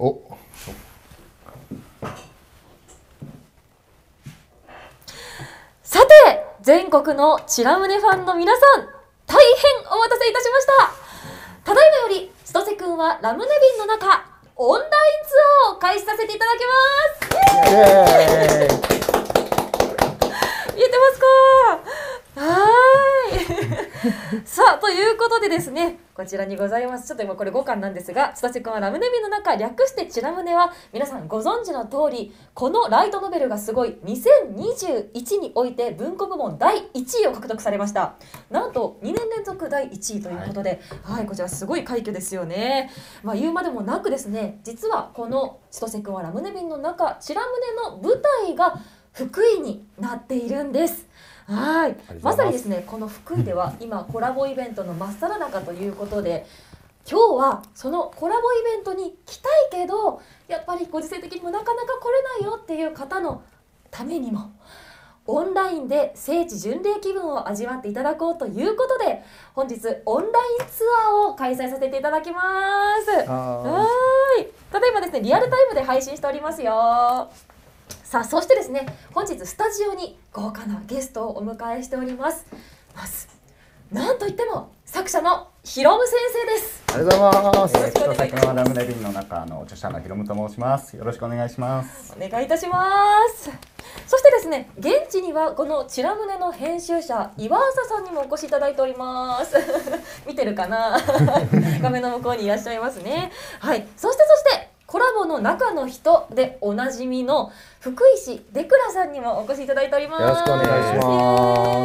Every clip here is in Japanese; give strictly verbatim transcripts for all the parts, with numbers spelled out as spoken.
おさて、全国のチラムネファンの皆さん、大変お待たせいたしました。ただいまより千歳くんはラムネ瓶の中オンラインツアーを開始させていただきます。イエーイ言えてますか？はーいさあ、ということでですね、こちらにございます。ちょっと今これごかんなんですが、千歳くんはラムネ瓶の中、略してチラムネは皆さんご存知の通り、このライトノベルがすごいにせんにじゅういちにおいて文庫部門だいいちいを獲得されました。なんとにねん連続だいいちいということで、はい、はい、こちらすごい快挙ですよね。まあ、言うまでもなくですね、実はこの千歳くんはラムネ瓶の中、チラムネの舞台が福井になっているんです。はい、まさにですね、この福井では今コラボイベントの真っ只中ということで、今日はそのコラボイベントに来たいけどやっぱりご時世的にもなかなか来れないよっていう方のためにも、オンラインで聖地巡礼気分を味わっていただこうということで、本日オンラインツアーを開催させていただきます。はい、ただいまですね、リアルタイムで配信しておりますよ。さあ、そしてですね、本日スタジオに豪華なゲストをお迎えしております。まずなんといっても作者のヒロム先生です。 ありがとうございます。 千歳くんはラムネ瓶の中の著者のヒロムと申します。よろしくお願いします。 お願いいたします。そしてですね、現地にはこのチラムネの編集者岩浅さんにもお越しいただいております見てるかな画面の向こうにいらっしゃいますね。はい、そしてそしてコラボの中の人でおなじみの福井市デクラさんにもお越しいただいております。 よろしくお願いします。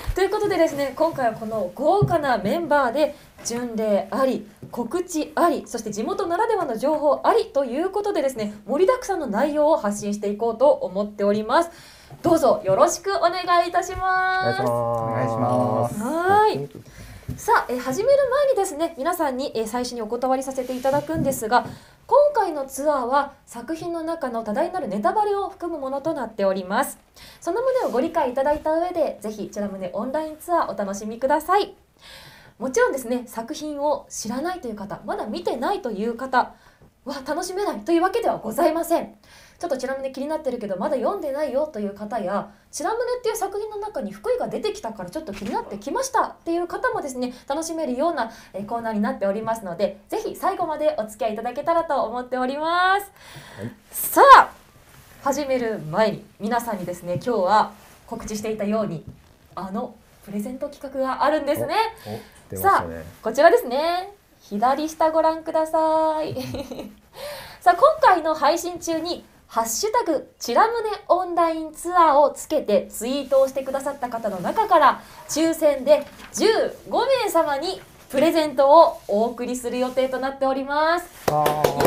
ということでですね、今回はこの豪華なメンバーで巡礼あり、告知あり、そして地元ならではの情報ありということでですね、盛りだくさんの内容を発信していこうと思っております。どうぞよろしくお願いいたします。 お願いします。 はい。さあ、え始める前にですね、皆さんにえ最初にお断りさせていただくんですが、今回のツアーは作品の中の多大なるネタバレを含むものとなっております。その旨をご理解いただいた上で、ぜひチラムネオンラインツアーお楽しみください。もちろんですね、作品を知らないという方、まだ見てないという方は楽しめないというわけではございません。ちょっとチラムネ気になってるけどまだ読んでないよという方や、チラムネっていう作品の中に福井が出てきたからちょっと気になってきましたっていう方もですね、楽しめるようなコーナーになっておりますので、ぜひ最後までお付き合いいただけたらと思っております。はい、さあ、始める前に皆さんにですね、今日は告知していたようにあのプレゼント企画があるんですね。 ねさあ、こちらですね、左下ご覧くださいさあ、今回の配信中にハッシュタグチラムネオンラインツアーをつけてツイートをしてくださった方の中から抽選でじゅうごめい様にプレゼントをお送りする予定となっております。 あ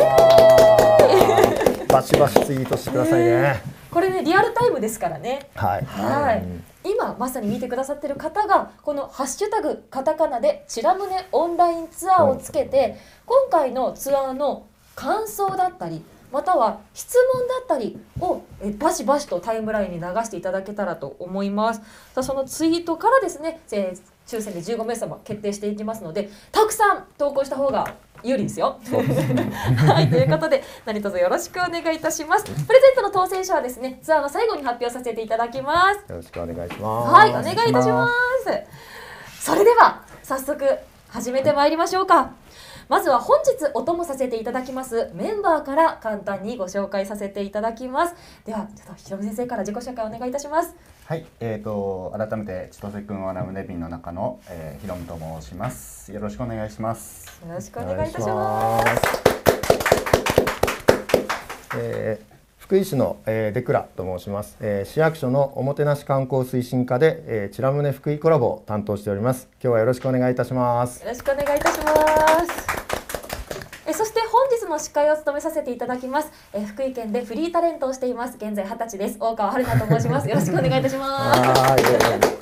バシバシツイートしてくださいね。 これね、リアルタイムですからね。 はい、 はい、今まさに見てくださってる方がこのハッシュタグカタカナでチラムネオンラインツアーをつけて、今回のツアーの感想だったりまたは質問だったりをえバシバシとタイムラインに流していただけたらと思います。さあ、そのツイートからですね、えー、抽選でじゅうごめい様決定していきますので、たくさん投稿した方が有利ですよ。はい、ということで何卒よろしくお願いいたします。プレゼントの当選者はですね、ツアーの最後に発表させていただきます。 よろしくお願いします。 はい、お願いいたします。それでは早速始めてまいりましょうか。まずは本日お供させていただきますメンバーから簡単にご紹介させていただきます。ではちょっとひろみ先生から自己紹介お願いいたします。 はい、えーと改めて千歳くんはラムネ瓶の中の、えー、ヒロムと申します。よろしくお願いします。 よろしくお願いいたします。 えー福井市の、えー、デクラと申します、えー、市役所のおもてなし観光推進課で、えー、チラムネ福井コラボを担当しております。今日はよろしくお願いいたします。 よろしくお願いいたします。えそして本日の司会を務めさせていただきます、え福井県でフリータレントをしています、現在はたちです、大川春菜と申します。よろしくお願いいたします。はい、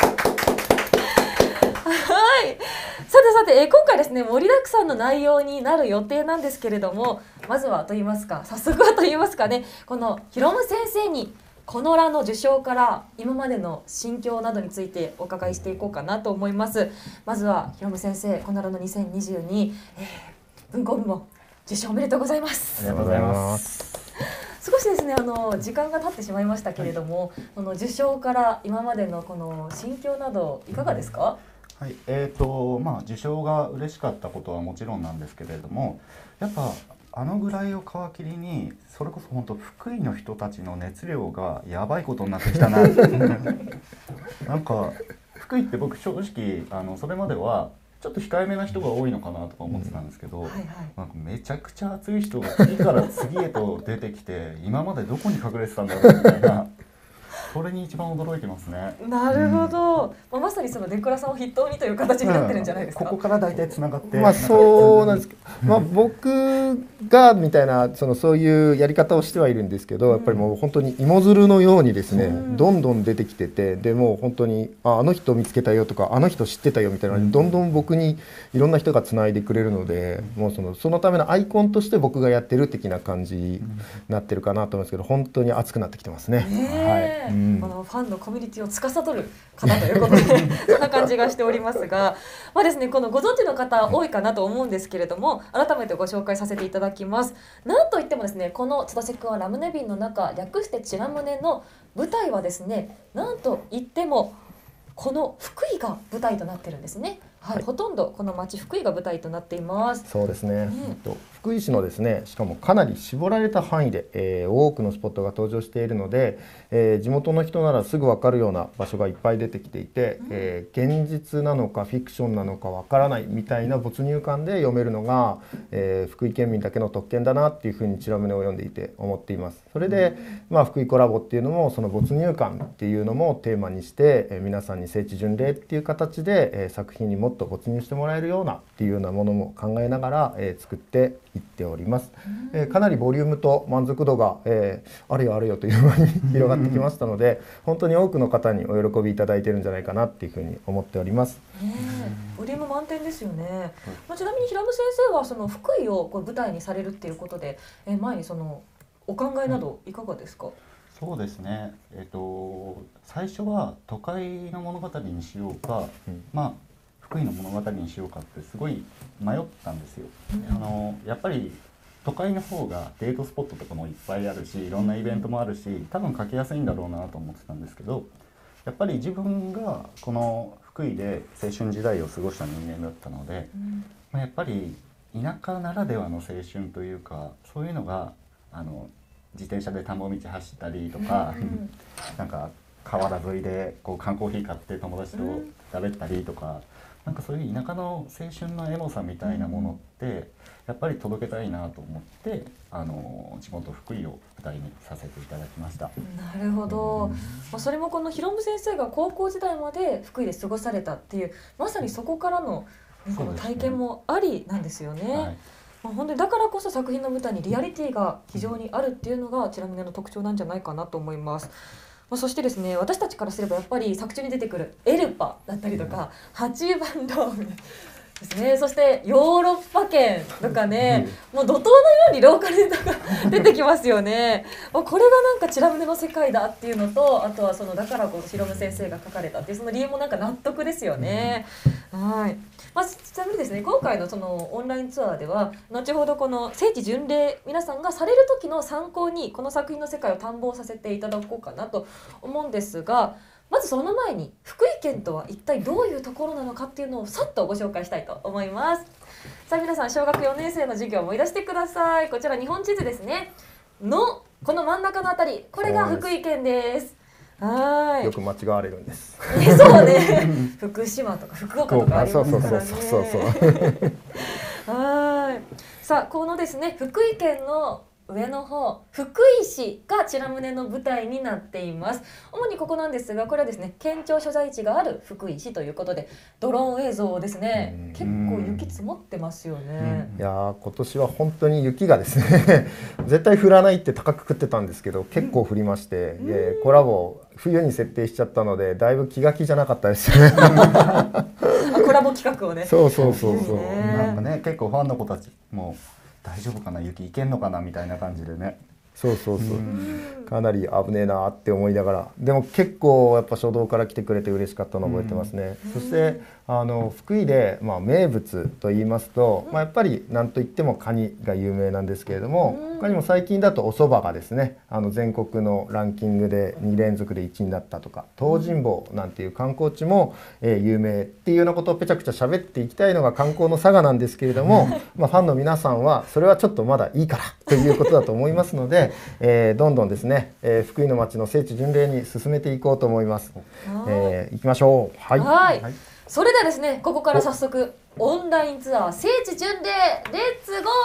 さてさて、えー、今回ですね、盛りだくさんの内容になる予定なんですけれども、まずはと言いますか、早速はと言いますかね、このヒロム先生にこの欄の受賞から今までの心境などについてお伺いしていこうかなと思います。まずはヒロム先生、この欄のにせんにじゅうに、えー、文庫部門受賞おめでとうございます。 ありがとうございます。 少しですね、あの時間が経ってしまいましたけれども、はい、の受賞から今までのこの心境などいかがですか？ はい、えーとまあ、受賞が嬉しかったことはもちろんなんですけれども、やっぱあのぐらいを皮切りにそれこそ本当福井の人たちの熱量がやばいことになってきたななんか福井って僕正直あのそれまではちょっと控えめな人が多いのかなとか思ってたんですけど、はいはい、なんかめちゃくちゃ熱い人が次から次へと出てきて今までどこに隠れてたんだろうみたいなそれに一番驚いてますね。 なるほど、うんまあ、まさにそのデクラさんを筆頭にという形になってるんじゃないですか、 うん、ここから大体つながってまあそうなんですけど、まあ、僕がみたいなそのそういうやり方をしてはいるんですけど、やっぱりもう本当に芋づるのようにですね、うん、どんどん出てきてて、でもう本当に あ, あの人見つけたよとかあの人知ってたよみたいなのにどんどん僕にいろんな人がつないでくれるので、もうそのそのためのアイコンとして僕がやってる的な感じになってるかなと思うんですけど、本当に熱くなってきてますね。 はい、うん、このファンのコミュニティを司る方ということでそんな感じがしておりますが、まあですね、このご存知の方多いかなと思うんですけれども、改めてご紹介させていただきます。なんといってもですね、この千歳くんはラムネ瓶の中、略してチラムネの舞台はですね、なんといってもこの福井が舞台となってるんですね。はい、はい、ほとんどこの町福井が舞台となっています。 そうですね、うん、福井市のですね、しかもかなり絞られた範囲で、えー、多くのスポットが登場しているので、えー、地元の人ならすぐ分かるような場所がいっぱい出てきていて、うんえー、現実なのかフィクションなのか分からないみたいな没入感で読めるのが、えー、福井県民だけの特権だなっていうふうにチラムネを読んでいて思っています。それで、まあ、福井コラボっていうのもその没入感っていうのもテーマにして、えー、皆さんに聖地巡礼っていう形で、えー、作品にもっと没入してもらえるようなっていうようなものも考えながら、えー、作っていっております。えー、かなりボリュームと満足度が、えー、あれよあれよという間に広がってきましたので、本当に多くの方にお喜びいただいているんじゃないかなっていうふうに思っております。 ね、ボリューム満点ですよね。まあ、ちなみに平野先生はその福井をこう舞台にされるっていうことで、えー、前にそのお考えなどいかがですか？ そうですね、えーと、最初は都会の物語にしようか、うん、まあ福井の物語にしようかってすごい迷ったんですよ。うん、あのやっぱり都会の方がデートスポットとかもいっぱいあるし、いろんなイベントもあるし、多分書きやすいんだろうなと思ってたんですけど、やっぱり自分がこの福井で青春時代を過ごした人間だったので、うんまあ、やっぱり田舎ならではの青春というか、そういうのがあの自転車で田んぼ道走ったりとか、うん、なんか河原沿いでこう缶コーヒー買って友達と喋ったりとか、うん、なんかそういう田舎の青春のエモさみたいなものってやっぱり届けたいなと思って、あの地元福井を舞台にさせていただきました。 なるほど、うんまあ、それもこのヒロム先生が高校時代まで福井で過ごされたっていうまさにそこからのこの体験もありなんですよね。はいまあ、本当にだからこそ作品の舞台にリアリティが非常にあるっていうのがチラムネの特徴なんじゃないかなと思います。まあ、そしてですね、私たちからすればやっぱり作中に出てくるエルパだったりとかはちばんロームですね、そしてヨーロッパ圏とかね、もう怒涛のようにローカルネタが出てきますよね。まあ、これがなんかチラムネの世界だっていうのと、あとはそのだからこそヒロム先生が書かれたっていうその理由もなんか納得ですよね。はい。まあ、ちなみにですね、今回のそのオンラインツアーでは後ほどこの聖地巡礼皆さんがされる時の参考にこの作品の世界を探訪させていただこうかなと思うんですが、まずその前に福井県とは一体どういうところなのかっていうのをさっとご紹介したいと思います。さあ皆さん、小学よねん生の授業を思い出してください。こちら日本地図ですねのこの真ん中のあたり、これが福井県です。はい、 よく間違われるんです。 そうね福島とか福岡とかありますからね。はい。さあこのですね、福井県の上の方、福井市がチラムネの舞台になっています。主にここなんですが、これはですね、県庁所在地がある福井市ということで、ドローン映像ですね。結構雪積もってますよね。 いや今年は本当に雪がですね絶対降らないって高く食ってたんですけど、結構降りまして、うん、でコラボ冬に設定しちゃったのでだいぶ気が気じゃなかったですよねコラボ企画をね。 そうそうそうそう、 なんかね、結構ファンの子たちも大丈夫かな、雪いけんのかなみたいな感じでね。 そうそうそう、 うん、 かなり危ねえなって思いながら、でも結構やっぱ書道から来てくれて嬉しかったのを覚えてますね。そしてあの福井で、まあ、名物と言いますと、まあ、やっぱり何といってもカニが有名なんですけれども、他にも最近だとお蕎麦がですね、あの全国のランキングでに連続でいちになったとか、東尋坊なんていう観光地も、えー、有名っていうようなことをぺちゃくちゃ喋っていきたいのが観光の佐賀なんですけれどもまあファンの皆さんはそれはちょっとまだいいからということだと思いますので、えー、どんどんですね、えー、福井の町の聖地巡礼に進めていこうと思います。えー、行きましょう。はい、 はいはい、 それではですね、ここから早速オンラインツアー聖地巡礼レッツゴ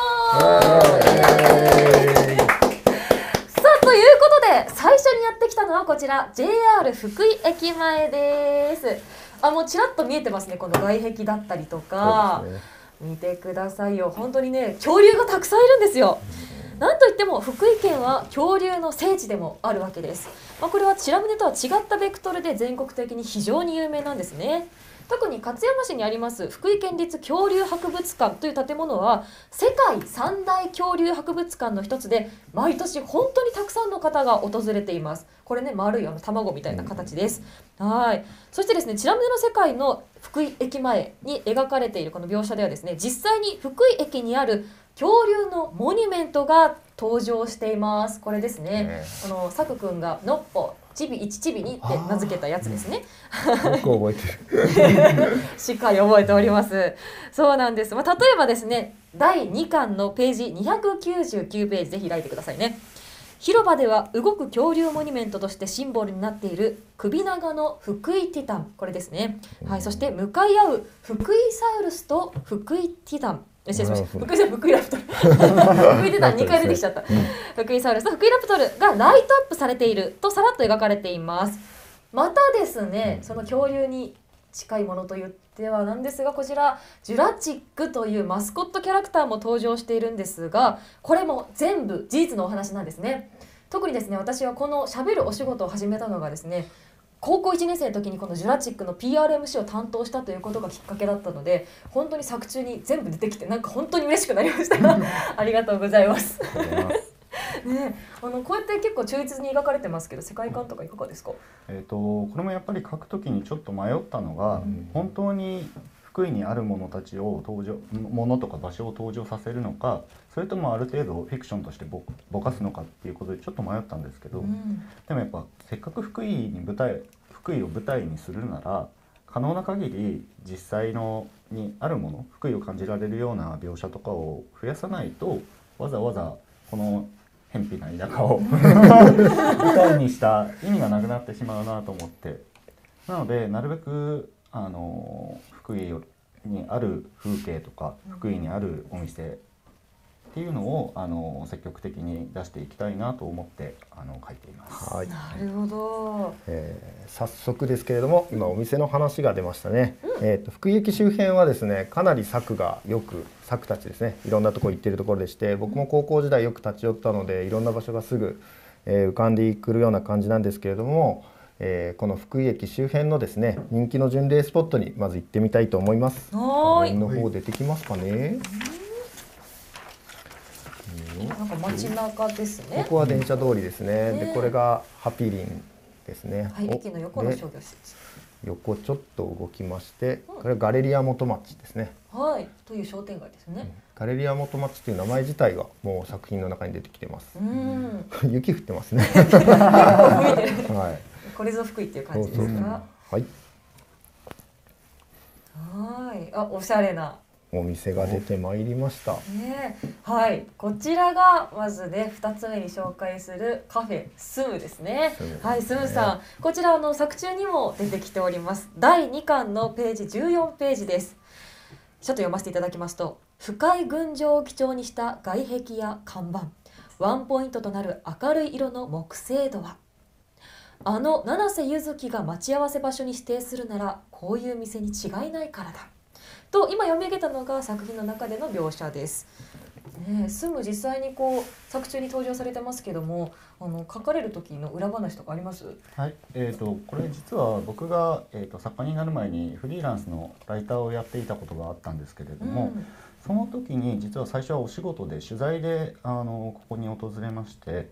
ー。さあということで最初にやってきたのはこちら ジェイアール 福井駅前です。あ、もうちらっと見えてますね、この外壁だったりとか、ね、見てくださいよ。本当にね、恐竜がたくさんいるんですよ。なんといっても福井県は恐竜の聖地でもあるわけです。まあ、これは白宗とは違ったベクトルで全国的に非常に有名なんですね。特に勝山市にあります福井県立恐竜博物館という建物は世界三大恐竜博物館の一つで、毎年本当にたくさんの方が訪れています。これね、丸いあの卵みたいな形です。はい。そしてですね、白宗の世界の福井駅前に描かれているこの描写ではですね、実際に福井駅にある恐竜のモニュメントが登場しています。これですね、あの佐久くんがのっぽちびいちちびにって名付けたやつですね。 よく覚えてるしっかり覚えております。そうなんです。まあ、例えばですね、だいにかんのページにひゃくきゅうじゅうきゅうページで開いてくださいね。広場では動く恐竜モニュメントとしてシンボルになっている首長の福井ティタン、これですね。はい、そして向かい合う福井サウルスと福井ティタン、失礼しました。福井さん、福井ラプトル。福井ティタンにかい出てきちゃった。福井サウルスと福井ラプトルがライトアップされているとさらっと描かれています。またですね、その恐竜に近いものと言ってはなんですが、こちらジュラチックというマスコットキャラクターも登場しているんですが、これも全部事実のお話なんですね。特にですね、私はこのしゃべるお仕事を始めたのがですね、高校いちねん生の時にこのジュラチックの ピーアールエムシー を担当したということがきっかけだったので、本当に作中に全部出てきてなんか本当に嬉しくなりましたありがとうございますね、あのこうやって結構忠実に描かれてますけど、世界観とかいかがですか？ えーとこれもやっぱり書くときにちょっと迷ったのが、うん、本当に福井にあるものたちを登場、ものとか場所を登場させるのか、それともある程度フィクションとしてぼぼかすのかっていうことでちょっと迷ったんですけど、うん、でもやっぱせっかく福井に舞台福井を舞台にするなら可能な限り実際のにあるもの、福井を感じられるような描写とかを増やさないと、わざわざこの偏僻な田舎を舞台にした意味がなくなってしまうなと思って、なのでなるべくあの福井にある風景とか福井にあるお店っていうのをあの積極的に出していきたいなと思ってあの書いています。 はい、なるほど、 えー、早速ですけれども今お店の話が出ましたね。うん、えーと福井駅周辺はですね、かなり作がよく作たちですね、いろんなところ行っているところでして、僕も高校時代よく立ち寄ったのでいろんな場所がすぐ、えー、浮かんでくるような感じなんですけれども、えー、この福井駅周辺のですね人気の巡礼スポットにまず行ってみたいと思います。 はい。 の方出てきますかね。 なんか街中ですね。 ここは電車通りですね。 うん、 でこれがハピリンですね。 はい、駅の横の商業施設。 横ちょっと動きまして、これはガレリア元町ですね。 はい、という商店街ですね。うん、 ガレリア元町という名前自体がもう作品の中に出てきてます。 うん、 雪降ってますね。はい。これぞ福井っていう感じですか。 はい。 はい。あ、おしゃれなお店が出てまいりました。 ね、はい、こちらがまずねふたつめに紹介するカフェスムですね。すねはい、スムさん、こちらの作中にも出てきております。だいにかんのページじゅうよんページです。ちょっと読ませていただきますと、深い群青を基調にした外壁や看板、ワンポイントとなる明るい色の木製ドア、あの七瀬ゆずきが待ち合わせ場所に指定するならこういう店に違いないからだと今読み上げたのが作品の中での描写です。ね、スム実際にこう作中に登場されてますけども、あの書かれる時の裏話とかあります？ はい、えーと、これ実は僕が、えーと、作家になる前にフリーランスのライターをやっていたことがあったんですけれども、うん、その時に実は最初はお仕事で取材であのここに訪れまして、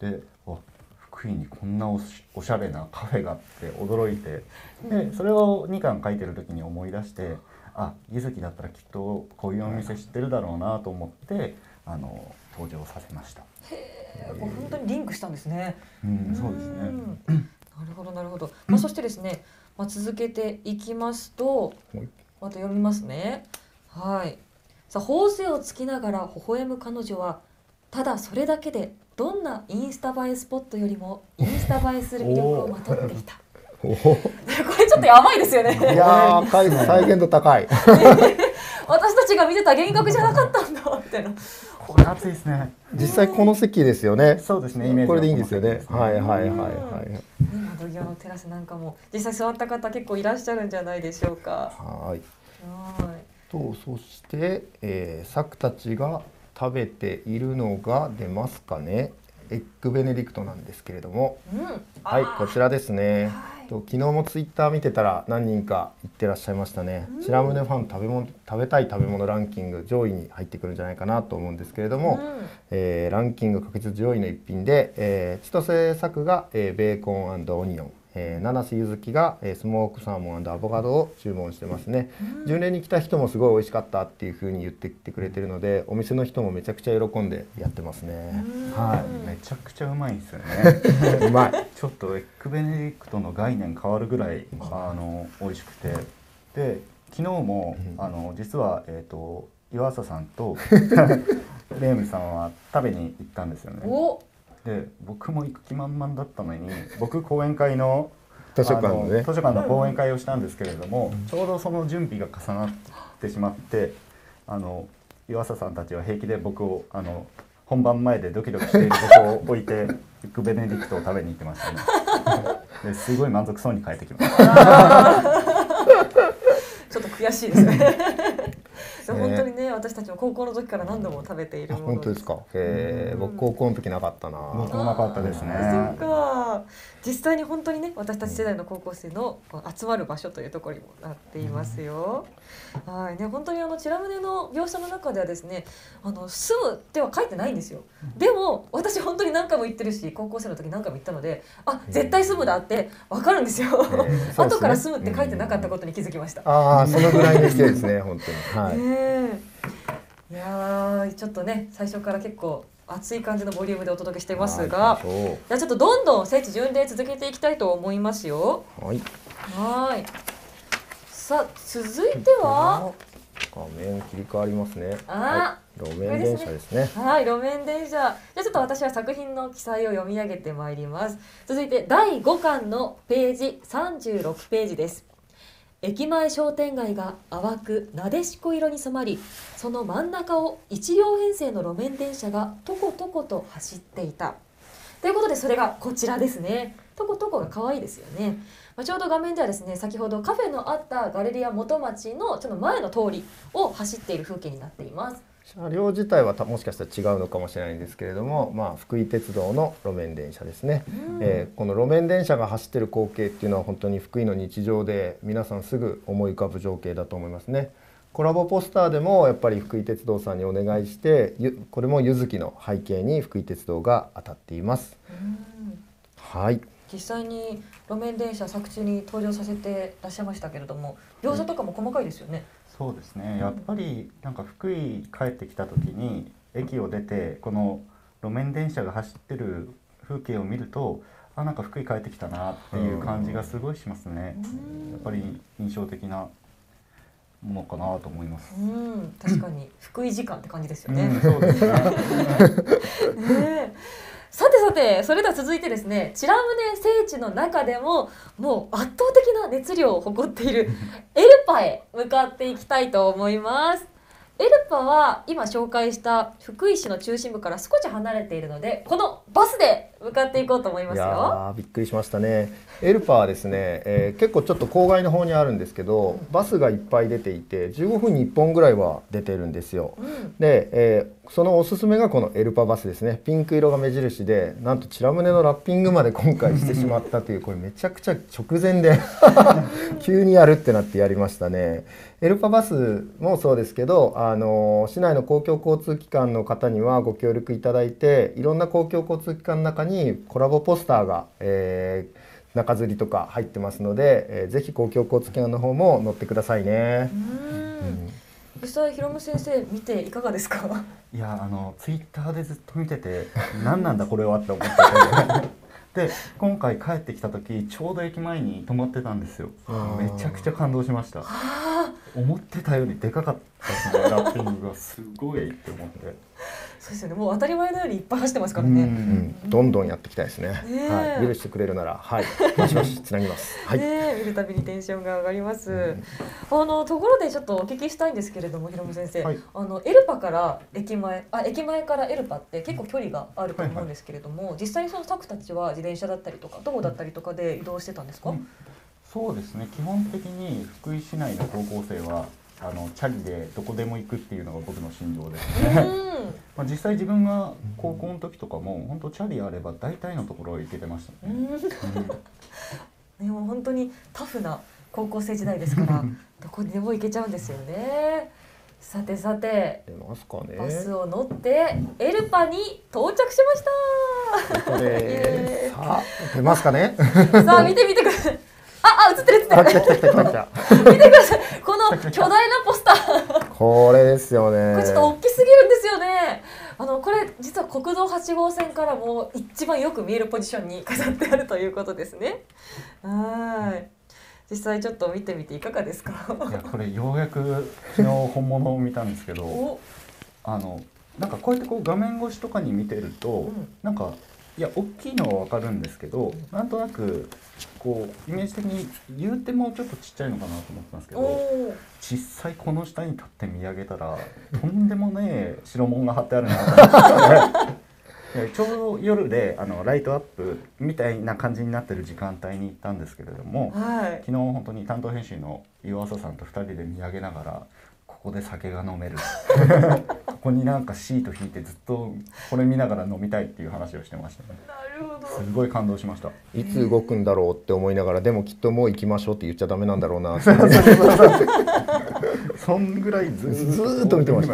でわ福井にこんなおし、おしゃれなカフェがあって驚いて、でそれをにかん書いてる時に思い出して、あ、柚月だったらきっとこういうお店知ってるだろうなと思ってあの登場させました。 へえ、もう本当にリンクしたんですね。 うん、そうですね。 なるほどなるほど。まあ、そしてですね、まあ、続けていきますと、また読みますね。はい。さあ、頬杖をつきながら微笑む彼女は、ただそれだけでどんなインスタ映えスポットよりもインスタ映えする魅力をまとっていた。これちょっとやばいですよね。 いやー、再再現度高い。 私たちが見てた幻覚じゃなかったんだってな。 これ熱いですね。 実際この席ですよね。 そうですね。イメージこれでいいんですよね。はいはいはいはい。 窓際のテラスなんかも実際座った方結構いらっしゃるんじゃないでしょうか。 はい。 はい。 とそして、えー、サクたちが食べているのが出ますかね。エッグベネディクトなんですけれども、 うん、 はい、こちらですね。 はい、 と昨日もツイッター見てたら何人か言ってらっしゃいましたね。チラムネファン食べ物食べたい食べ物ランキング上位に入ってくるんじゃないかなと思うんですけれども、うん、えー、ランキング確実上位の一品で、えー、千歳作が、えー、ベーコン&オニオン、えー、七瀬ゆずきが、えー、スモークサーモン&アボカドを注文してますね。うん、巡礼に来た人もすごい美味しかったっていう風に言ってきてくれてるので、お店の人もめちゃくちゃ喜んでやってますね。 はい、めちゃくちゃうまいですよね。 うまい。 ちょっとエッグベネディクトの概念変わるぐらいあの美味しくて、で昨日もあの実はえっと岩佐さんとレームさんは食べに行ったんですよね。で僕も行く気満々だったのに、僕講演会の図書館のね図書館の講演会をしたんですけれども、うん、ちょうどその準備が重なってしまって、あの岩佐さんたちは平気で僕をあの本番前でドキドキしている僕を置いてエッグベネディクトを食べに行ってましたね。ですごい満足そうに帰ってきました。 ちょっと悔しいですね。本当にね、私たちも高校の時から何度も食べているもの。 本当ですか。へえ、僕高校の時なかったな。 僕もなかったですね。 そうか。実際に本当にね、私たち世代の高校生の集まる場所というところにもなっていますよ。うん、はいね、本当にあのチラムネの描写の中ではですね、あの住むっては書いてないんですよ。でも私本当に何回も言ってるし、高校生の時何回も言ったので、あ、絶対住むだってわかるんですよ。後から住むって書いてなかったことに気づきました。 ああ、そのぐらいの人ですね、本当に。はい。 ね、いやちょっとね、最初から結構熱い感じのボリュームでお届けしてますが、じゃあちょっとどんどん聖地巡礼続けていきたいと思いますよ。 はい。 はい。さあ続いては画面切り替わりますね。 あ、 はい、路面電車ですね。 はい、路面電車。じゃあちょっと私は作品の記載を読み上げてまいります。続いてだいごかんのページさんじゅうろくページです。駅前商店街が淡くなでしこ色に染まり、その真ん中を一両編成の路面電車がとことこと走っていた。ということでそれがこちらですね。とことこが可愛いですよね。まあ、ちょうど画面ではですね、先ほどカフェのあったガレリア元町のちょっと前の通りを走っている風景になっています。 車両自体はもしかしたら違うのかもしれないんですけれども、まあ、福井鉄道の路面電車ですね。うん、えー、この路面電車が走っている光景っていうのは本当に福井の日常で皆さんすぐ思い浮かぶ情景だと思いますね。コラボポスターでもやっぱり福井鉄道さんにお願いして、これも柚月の背景に福井鉄道が当たっています。うん、はい。 実際に路面電車作中に登場させていらっしゃいましたけれども、描写とかも細かいですよね。 そうですね、やっぱりなんか福井帰ってきた時に駅を出てこの路面電車が走ってる風景を見ると、あ、なんか福井帰ってきたなっていう感じがすごいしますね。やっぱり印象的なものかなと思います。 うん、確かに福井時間って感じですよね。 うん、そうですね。 ね、さてさて、それでは続いてですね、チラムネ聖地の中でももう圧倒的な熱量を誇っているエルパへ向かっていきたいと思います。エルパは今紹介した福井市の中心部から少し離れているので、このバスで向かっていこうと思いますよ。 いやびっくりしましたね。エルパはですね、えー、結構ちょっと郊外の方にあるんですけど、バスがいっぱい出ていてじゅうごふんにいっぽんぐらいは出てるんですよ。うん、で、えー、そのおすすめがこのエルパバスですね。ピンク色が目印で、なんとチラムネのラッピングまで今回してしまったという、これめちゃくちゃ直前で急にやるってなってやりましたね。エルパバスもそうですけど、あの市内の公共交通機関の方にはご協力いただいて、いろんな公共交通機関の中ににコラボポスターが、えー中吊りとか入ってますので、えー、ぜひ公共交通機関の方も乗ってくださいね。 うん、実際ひろむ先生見ていかがですか？ いやあのツイッターでずっと見てて何なんだこれはって思っててで今回帰ってきた時ちょうど駅前に止まってたんですよ。めちゃくちゃ感動しました。思ってたよりでかかったですね。ラッピングがすごいって思って。 そうですよね。もう当たり前のようにいっぱい走ってますからね。うんうん、どんどんやっていきたいですね。ねはい、許してくれるなら、はい、バシバシつなぎます。はい。 ね、見るたびにテンションが上がります。うん、あのところでちょっとお聞きしたいんですけれども、ひろむ先生、はい、あのエルパから駅前、あ駅前からエルパって結構距離があると思うんですけれども、はいはい、実際にそのサクたちは自転車だったりとか徒歩だったりとかで移動してたんですか？うん、 そうですね。基本的に福井市内の高校生はあのチャリでどこでも行くっていうのが僕の心情ですね。まあ実際自分が高校の時とかも本当チャリあれば大体のところ行けてましたね。 うん、でも本当にタフな高校生時代ですからどこにでも行けちゃうんですよね。さてさて出ますかね。 バスを乗ってエルパに到着しました。 これさあ出ますかね。 さあ見てみてください。あ、あ、映ってる映ってる。 来た来た来た来た。 見てください。この巨大なポスター。 これですよね。 これちょっと大きすぎるんですよね。あのこれ実は国道はち号線からも一番よく見えるポジションに飾ってあるということですね。はい。実際ちょっと見てみていかがですか。 いやこれようやく昨日本物を見たんですけど、あのなんかこうやってこう画面越しとかに見てると、うん、なんか。いや大きいのは分かるんですけど、なんとなくこうイメージ的に言うてもちょっとちっちゃいのかなと思ってますけど、実際この下に立って見上げたらとんでもねえ白紋が貼ってあるなと思ってちょうど夜であのライトアップみたいな感じになってる時間帯に行ったんですけれども、はい、昨日本当に担当編集の岩浅さんとふたりで見上げながらここで酒が飲めるここになんかシート引いてずっとこれ見ながら飲みたいっていう話をしてましたね。 なるほど。 すごい感動しました。 いつ動くんだろうって思いながら、でもきっともう行きましょうって言っちゃダメなんだろうなってそんぐらいずずっと見てました。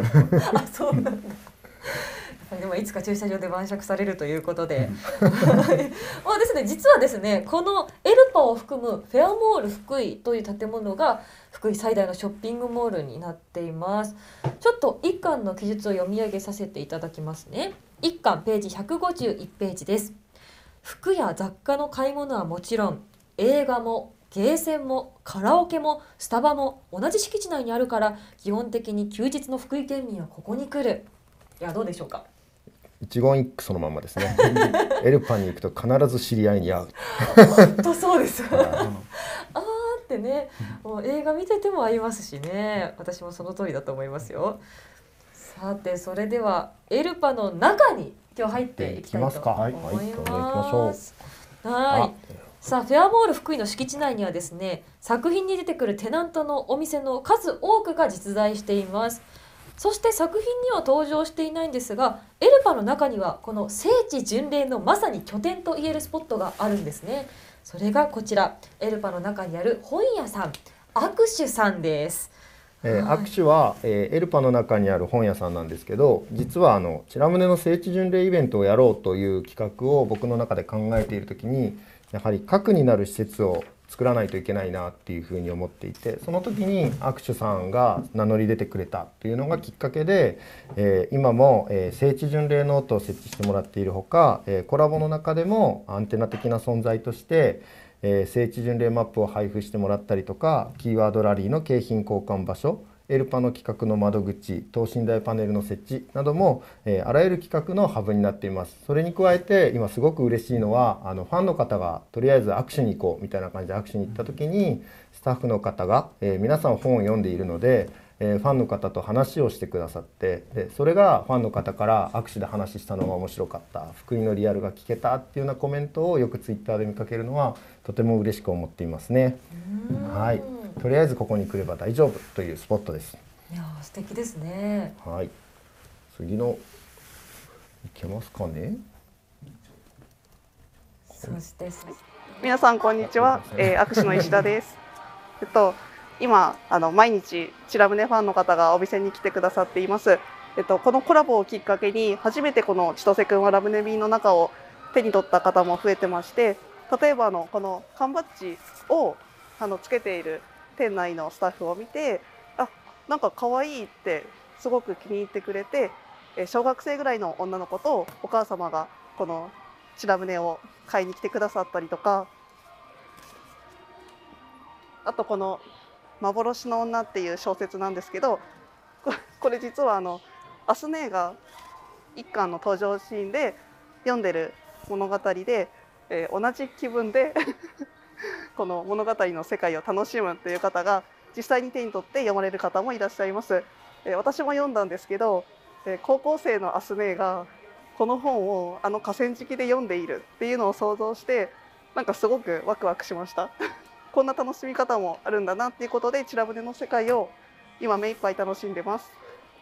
あ、そうなんだ。でもいつか駐車場で晩酌されるということでまあですね、実はですね、このエルパを含むフェアモール福井という建物が福井最大のショッピングモールになっています。ちょっと一巻の記述を読み上げさせていただきますね。一巻ページひゃくごじゅういちページです。服や雑貨の買い物はもちろん、映画もゲーセンもカラオケもスタバも同じ敷地内にあるから、基本的に休日の福井県民はここに来る。いや、どうでしょうか。 一言一句そのまんまですね。エルパに行くと必ず知り合いに会う。 本当そうです。あーってね、もう映画見てても合いますしね。私もその通りだと思いますよ。さて、それではエルパの中に今日入っていきたいと思います。はい。さあ、フェアモール福井の敷地内にはですね、作品に出てくるテナントのお店の数多くが実在しています。そして作品には登場していないんですが、エルパの中にはこの聖地巡礼のまさに拠点といえるスポットがあるんですね。それがこちら、エルパの中にある本屋さん、握手さんです。 えー、握手は、えー、エルパの中にある本屋さんなんですけど、実はあのチラムネの聖地巡礼イベントをやろうという企画を僕の中で考えているときに、やはり核になる施設を作らないといけないなっていうふうに思っていて、その時に握手さんが名乗り出てくれたっていうのがきっかけで、えー、今も、えー、聖地巡礼ノートを設置してもらっているほか、えー、コラボの中でもアンテナ的な存在として、えー、聖地巡礼マップを配布してもらったりとか、キーワードラリーの景品交換場所、エルパの企画の窓口、等身大パネルの設置なども、えー、あらゆる企画のハブになっています。それに加えて今すごく嬉しいのは、あのファンの方がとりあえず握手に行こうみたいな感じで握手に行った時に、スタッフの方が、えー、皆さん本を読んでいるので、えー、ファンの方と話をしてくださって、でそれがファンの方から握手で話したのが面白かった、福井のリアルが聞けたっていうようなコメントをよくツイッターで見かけるのはとても嬉しく思っていますね。はい、とりあえずここに来れば大丈夫というスポットです。 いや素敵ですね。 はい、次のいけますかね。 そして皆さんこんにちは、えー、握手の石田です。えっと今あの毎日チラムネファンの方がお店に来てくださっています。えっとこのコラボをきっかけに初めてこの千歳くんはラムネビーの中を手に取った方も増えてまして、例えばあのこの缶バッジをあのつけている店内のスタッフを見て、あ、なんか可愛いってすごく気に入ってくれて、え小学生ぐらいの女の子とお母様がこの白舟を買いに来てくださったりとか、あとこの「幻の女」っていう小説なんですけど、これこれ実はあのアスネーが一巻の登場シーンで読んでる物語で、えー同じ気分でこの物語の世界を楽しむという方が実際に手に取って読まれる方もいらっしゃいます。えー私も読んだんですけど、えー高校生のアスネーがこの本をあの河川敷で読んでいるっていうのを想像して、なんかすごくワクワクしましたこんな楽しみ方もあるんだなっていうことで、ちらぶねの世界を今目いっぱい楽しんでます。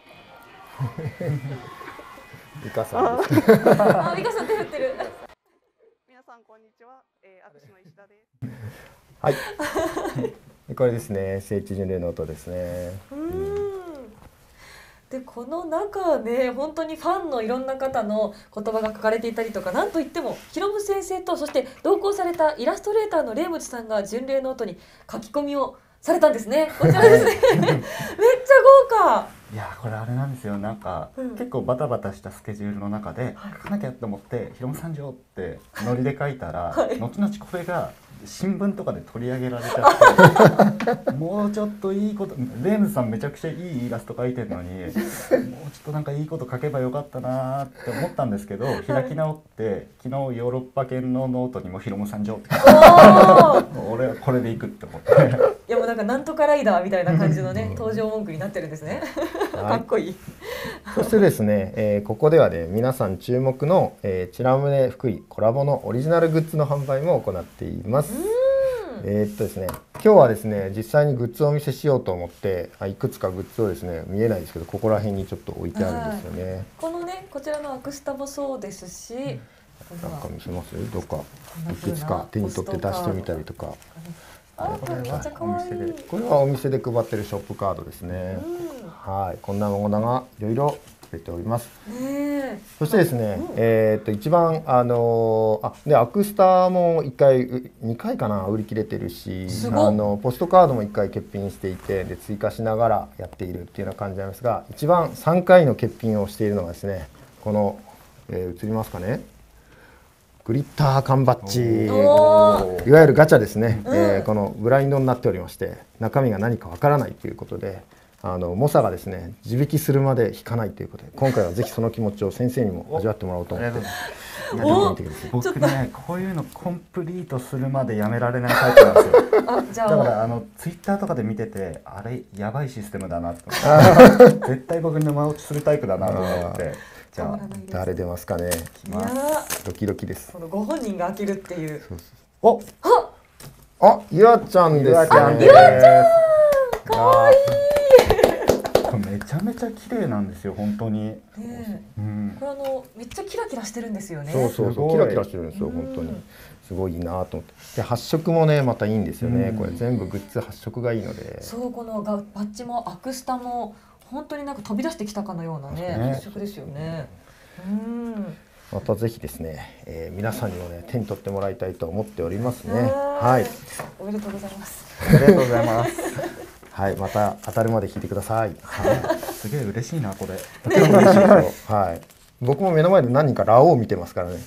リカさんです。 あ、美香さん手振ってる。 皆さんこんにちは、えー、握手の石田です。 はい。これですね、聖地巡礼の音ですね。 うーん。でこの中はね、本当にファンのいろんな方の言葉が書かれていたりとか、なんといってもひろむ先生と、そして同行されたイラストレーターのレイムチさんが巡礼ノートに書き込みをされたんですね。こちらですね。めっちゃ豪華。 いやーこれあれなんですよ、なんか、 うん結構バタバタしたスケジュールの中で、 はい書かなきゃと思って「ひろむ参上」ってノリで書いたら、 はい後々これが新聞とかで取り上げられちゃってもうちょっといいこと、レームズさんめちゃくちゃいいイラスト描いてるのにもうちょっとなんかいいこと書けばよかったなーって思ったんですけど、開き直って昨日ヨーロッパ圏のノートにも「ひろむ参上」って書いておー俺はこれでいくって思っていやもうなんかなんとかライダーみたいな感じのね登場文句になってるんですね。かっこいい。 そしてですね、えーここではね、皆さん注目の、えー、ちらむね福井コラボのオリジナルグッズの販売も行っています。えーっとですね、今日はですね、実際にグッズをお見せしようと思って、あいくつかグッズをですね、見えないですけど、ここら辺にちょっと置いてあるんですよね。 このね、こちらのアクスタもそうですし、これはなんか見せます？どうかこんない風なくつか手に取って出してみたりとか。 あ、これめっちゃ可愛い。 これはお店で配ってるショップカードですね。はい、こんなものがいろいろ出ております。 うん、ねえ。 そしてですね、 うんえーっと一番あのーあでアクスタもいっかいにかいかな売り切れてるし、 すごっあのポストカードもいっかい欠品していて、で追加しながらやっているっていうような感じなんですが、一番さんかいの欠品をしているのがですね、この、えー映りますかね、グリッター缶バッジ、 おーいわゆるガチャですね、 うんえーこのブラインドになっておりまして、中身が何かわからないということで、あの猛者がですね地引きするまで引かないということで、今回はぜひその気持ちを先生にも味わってもらおうと思ってやおってみてください。 僕ねこういうのコンプリートするまでやめられないタイプなんですよあ、じゃだかあらあのツイッターとかで見てて、あれやばいシステムだなと思って絶対僕沼落ちするタイプだなと思ってじゃあたまらないです。 誰出ますかね。 いやー、 ドキドキです。 このご本人が開けるっていう。 おあ、ゆあちゃんですね。 ゆあちゃんですゆあちゃん。 かわいい。 これめちゃめちゃ綺麗なんですよ本当に、 ねえ、 うんこれあのめっちゃキラキラしてるんですよね。 そうそうそう、 すごいキラキラしてるんですよ、 うん本当に。すごいいいなと思って。で、発色もね、またいいんですよね。 うんこれ全部グッズ発色がいいので。 そう、このがバッジもアクスタも本当になんか飛び出してきたかのようなねね発色ですよね。うん。 またぜひですね、えー皆さんにもね手に取ってもらいたいと思っておりますね。 ははいい。 おめでとうございます。 ありがとうございますはい、また当たるまで引いてください。はい。 すげえ嬉しいなこれとても嬉しいですよ。はい。僕も目の前で何人かラオウを見てますからね。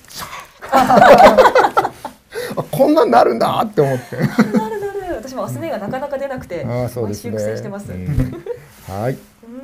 あ、こんなんなるんだって思って。 なるなる。私もアスネがなかなか出なくてああ、そうですね。 毎週苦戦してます。 ううん。 んはい。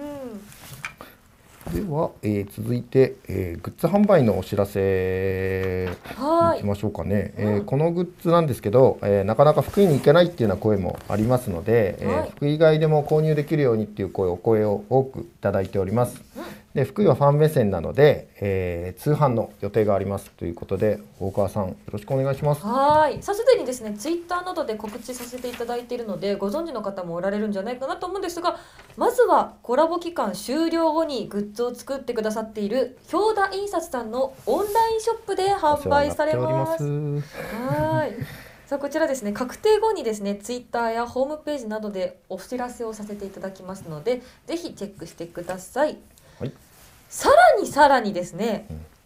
では、えー続いて、えーグッズ販売のお知らせはいいきましょうかね、えーうんこのグッズなんですけど、えーなかなか福井に行けないっていうような声もありますので、えーはい福井以外でも購入できるようにっていう声お声を多くいただいております。で福井はファン目線なので、えー通販の予定がありますということで、大川さんよろしくお願いします。 はい。さあすでにですね、ツイッターなどで告知させていただいているので、ご存知の方もおられるんじゃないかなと思うんですが、まずはコラボ期間終了後にグッズを作ってくださっている表田印刷さんのオンラインショップで販売されます。 お世話になっておりますはい。さあこちらですね、確定後にですね、ツイッターやホームページなどでお知らせをさせていただきますので、ぜひチェックしてください。 はい。 さらにさらにですね、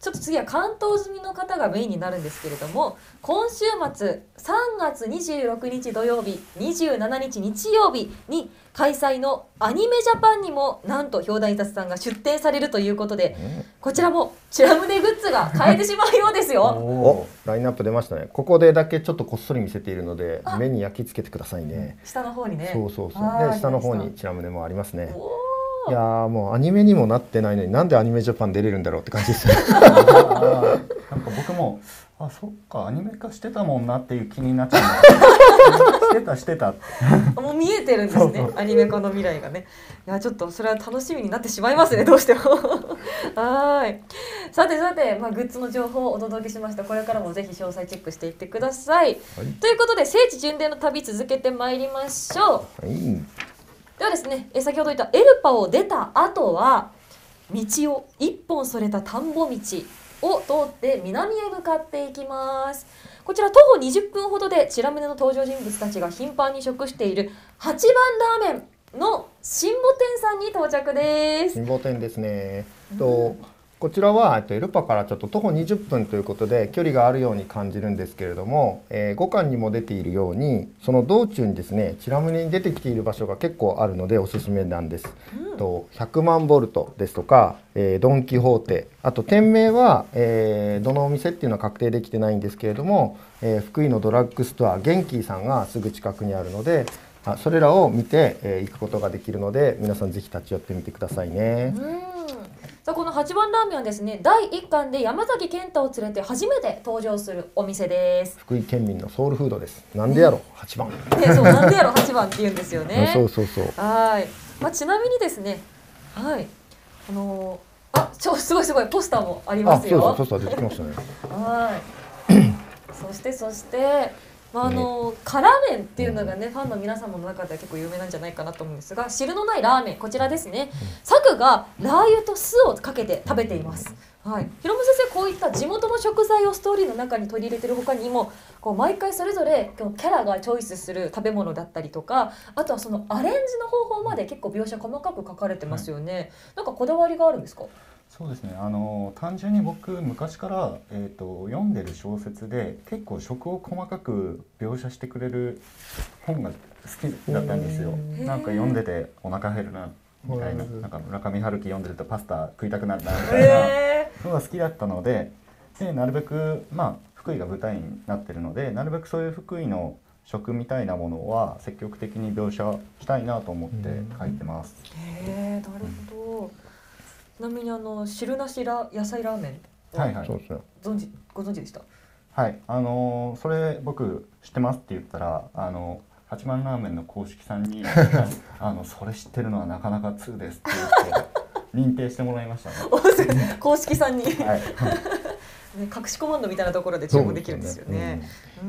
ちょっと次は関東済みの方がメインになるんですけれども、今週末さんがつにじゅうろくにち土曜日、にじゅうしちにち日曜日に開催のアニメジャパンにもなんと表題印刷さんが出展されるということで、こちらもチラムネグッズが買えてしまうようですよ。 お、ラインナップ出ましたね。ここでだけちょっとこっそり見せているので目に焼き付けてくださいね。 下の方にね。 そうそうそう。 はいで下の方にチラムネもありますね。 おいやーもうアニメにもなってないのになんでアニメジャパン出れるんだろうって感じですよ。 あーなんか僕もあそっかアニメ化してたもんなっていう気になっちゃうんだしてたしてたってもう見えてるんですね、アニメ化の未来がね。いやちょっとそれは楽しみになってしまいますね、どうしても。はい。さてさて、まあ、グッズの情報をお届けしました。これからもぜひ詳細チェックしていってください。 はいということで聖地巡礼の旅続けてまいりましょう。 はい。 ではですね、え先ほど言ったエルパを出た後は道を一本それた田んぼ道を通って南へ向かっていきます。こちら徒歩にじゅっぷんほどでチラムネの登場人物たちが頻繁に食しているはちばんラーメンの新保店さんに到着です。 新保店ですね。とこちらはえっとエルパからちょっと徒歩にじゅっぷんということで距離があるように感じるんですけれども、えー、ごかんにも出ているようにその道中にですねチラムネに出てきている場所が結構あるのでおすすめなんです。 うん、 とひゃくまんボルトですとか、えー、ドン・キホーテ、あと店名は、えー、どのお店っていうのは確定できてないんですけれども、えー、福井のドラッグストアゲンキーさんがすぐ近くにあるので、あそれらを見て、えー、行くことができるので皆さんぜひ立ち寄ってみてくださいね。 うんさあこのはちばんラーメンはですねだいいっかんで山崎賢太を連れて初めて登場するお店です。 福井県民のソウルフードです。なんでやろはちばん。 ね、そうなんでやろはちばんって言うんですよね。 そうそうそう。 はい、まあ、ちなみにですね、はい、あのー、あ、ちょすごいすごいポスターもありますよ。 あ、そうそうそう出てきましたね。 はい。そしてそして、まああのー、辛麺っていうのがね、ファンの皆様の中では結構有名なんじゃないかなと思うんですが、汁のないラーメンこちらですね。サクがラー油と酢をかけて食べています。はい、ひろむ先生こういった地元の食材をストーリーの中に取り入れてる他にもこう毎回それぞれキャラがチョイスする食べ物だったりとか、あとはそのアレンジの方法まで結構描写細かく書かれてますよね、はい、なんかこだわりがあるんですか？ そうですね、あの単純に僕昔から、えー、と読んでる小説で結構食を細かく描写してくれる本が好きだったんですよ。なんか読んでてお腹減るなみたいな、なんか村上春樹読んでるとパスタ食いたくなるなみたいなのが好きだったので、でなるべくまあ福井が舞台になってるのでなるべくそういう福井の食みたいなものは積極的に描写したいなと思って書いてます。 へえ、なるほど。ちなみにあの汁なしラ野菜ラーメンはいはい、 存じご存知でした？ はい、あのー、それ僕知ってますって言ったらあのはちばんラーメンの公式さんにあのそれ知ってるのはなかなか通ですって言って認定してもらいましたね。 公式さんに、 はいね、隠しコマンドみたいなところで注文できるんですよね。うん、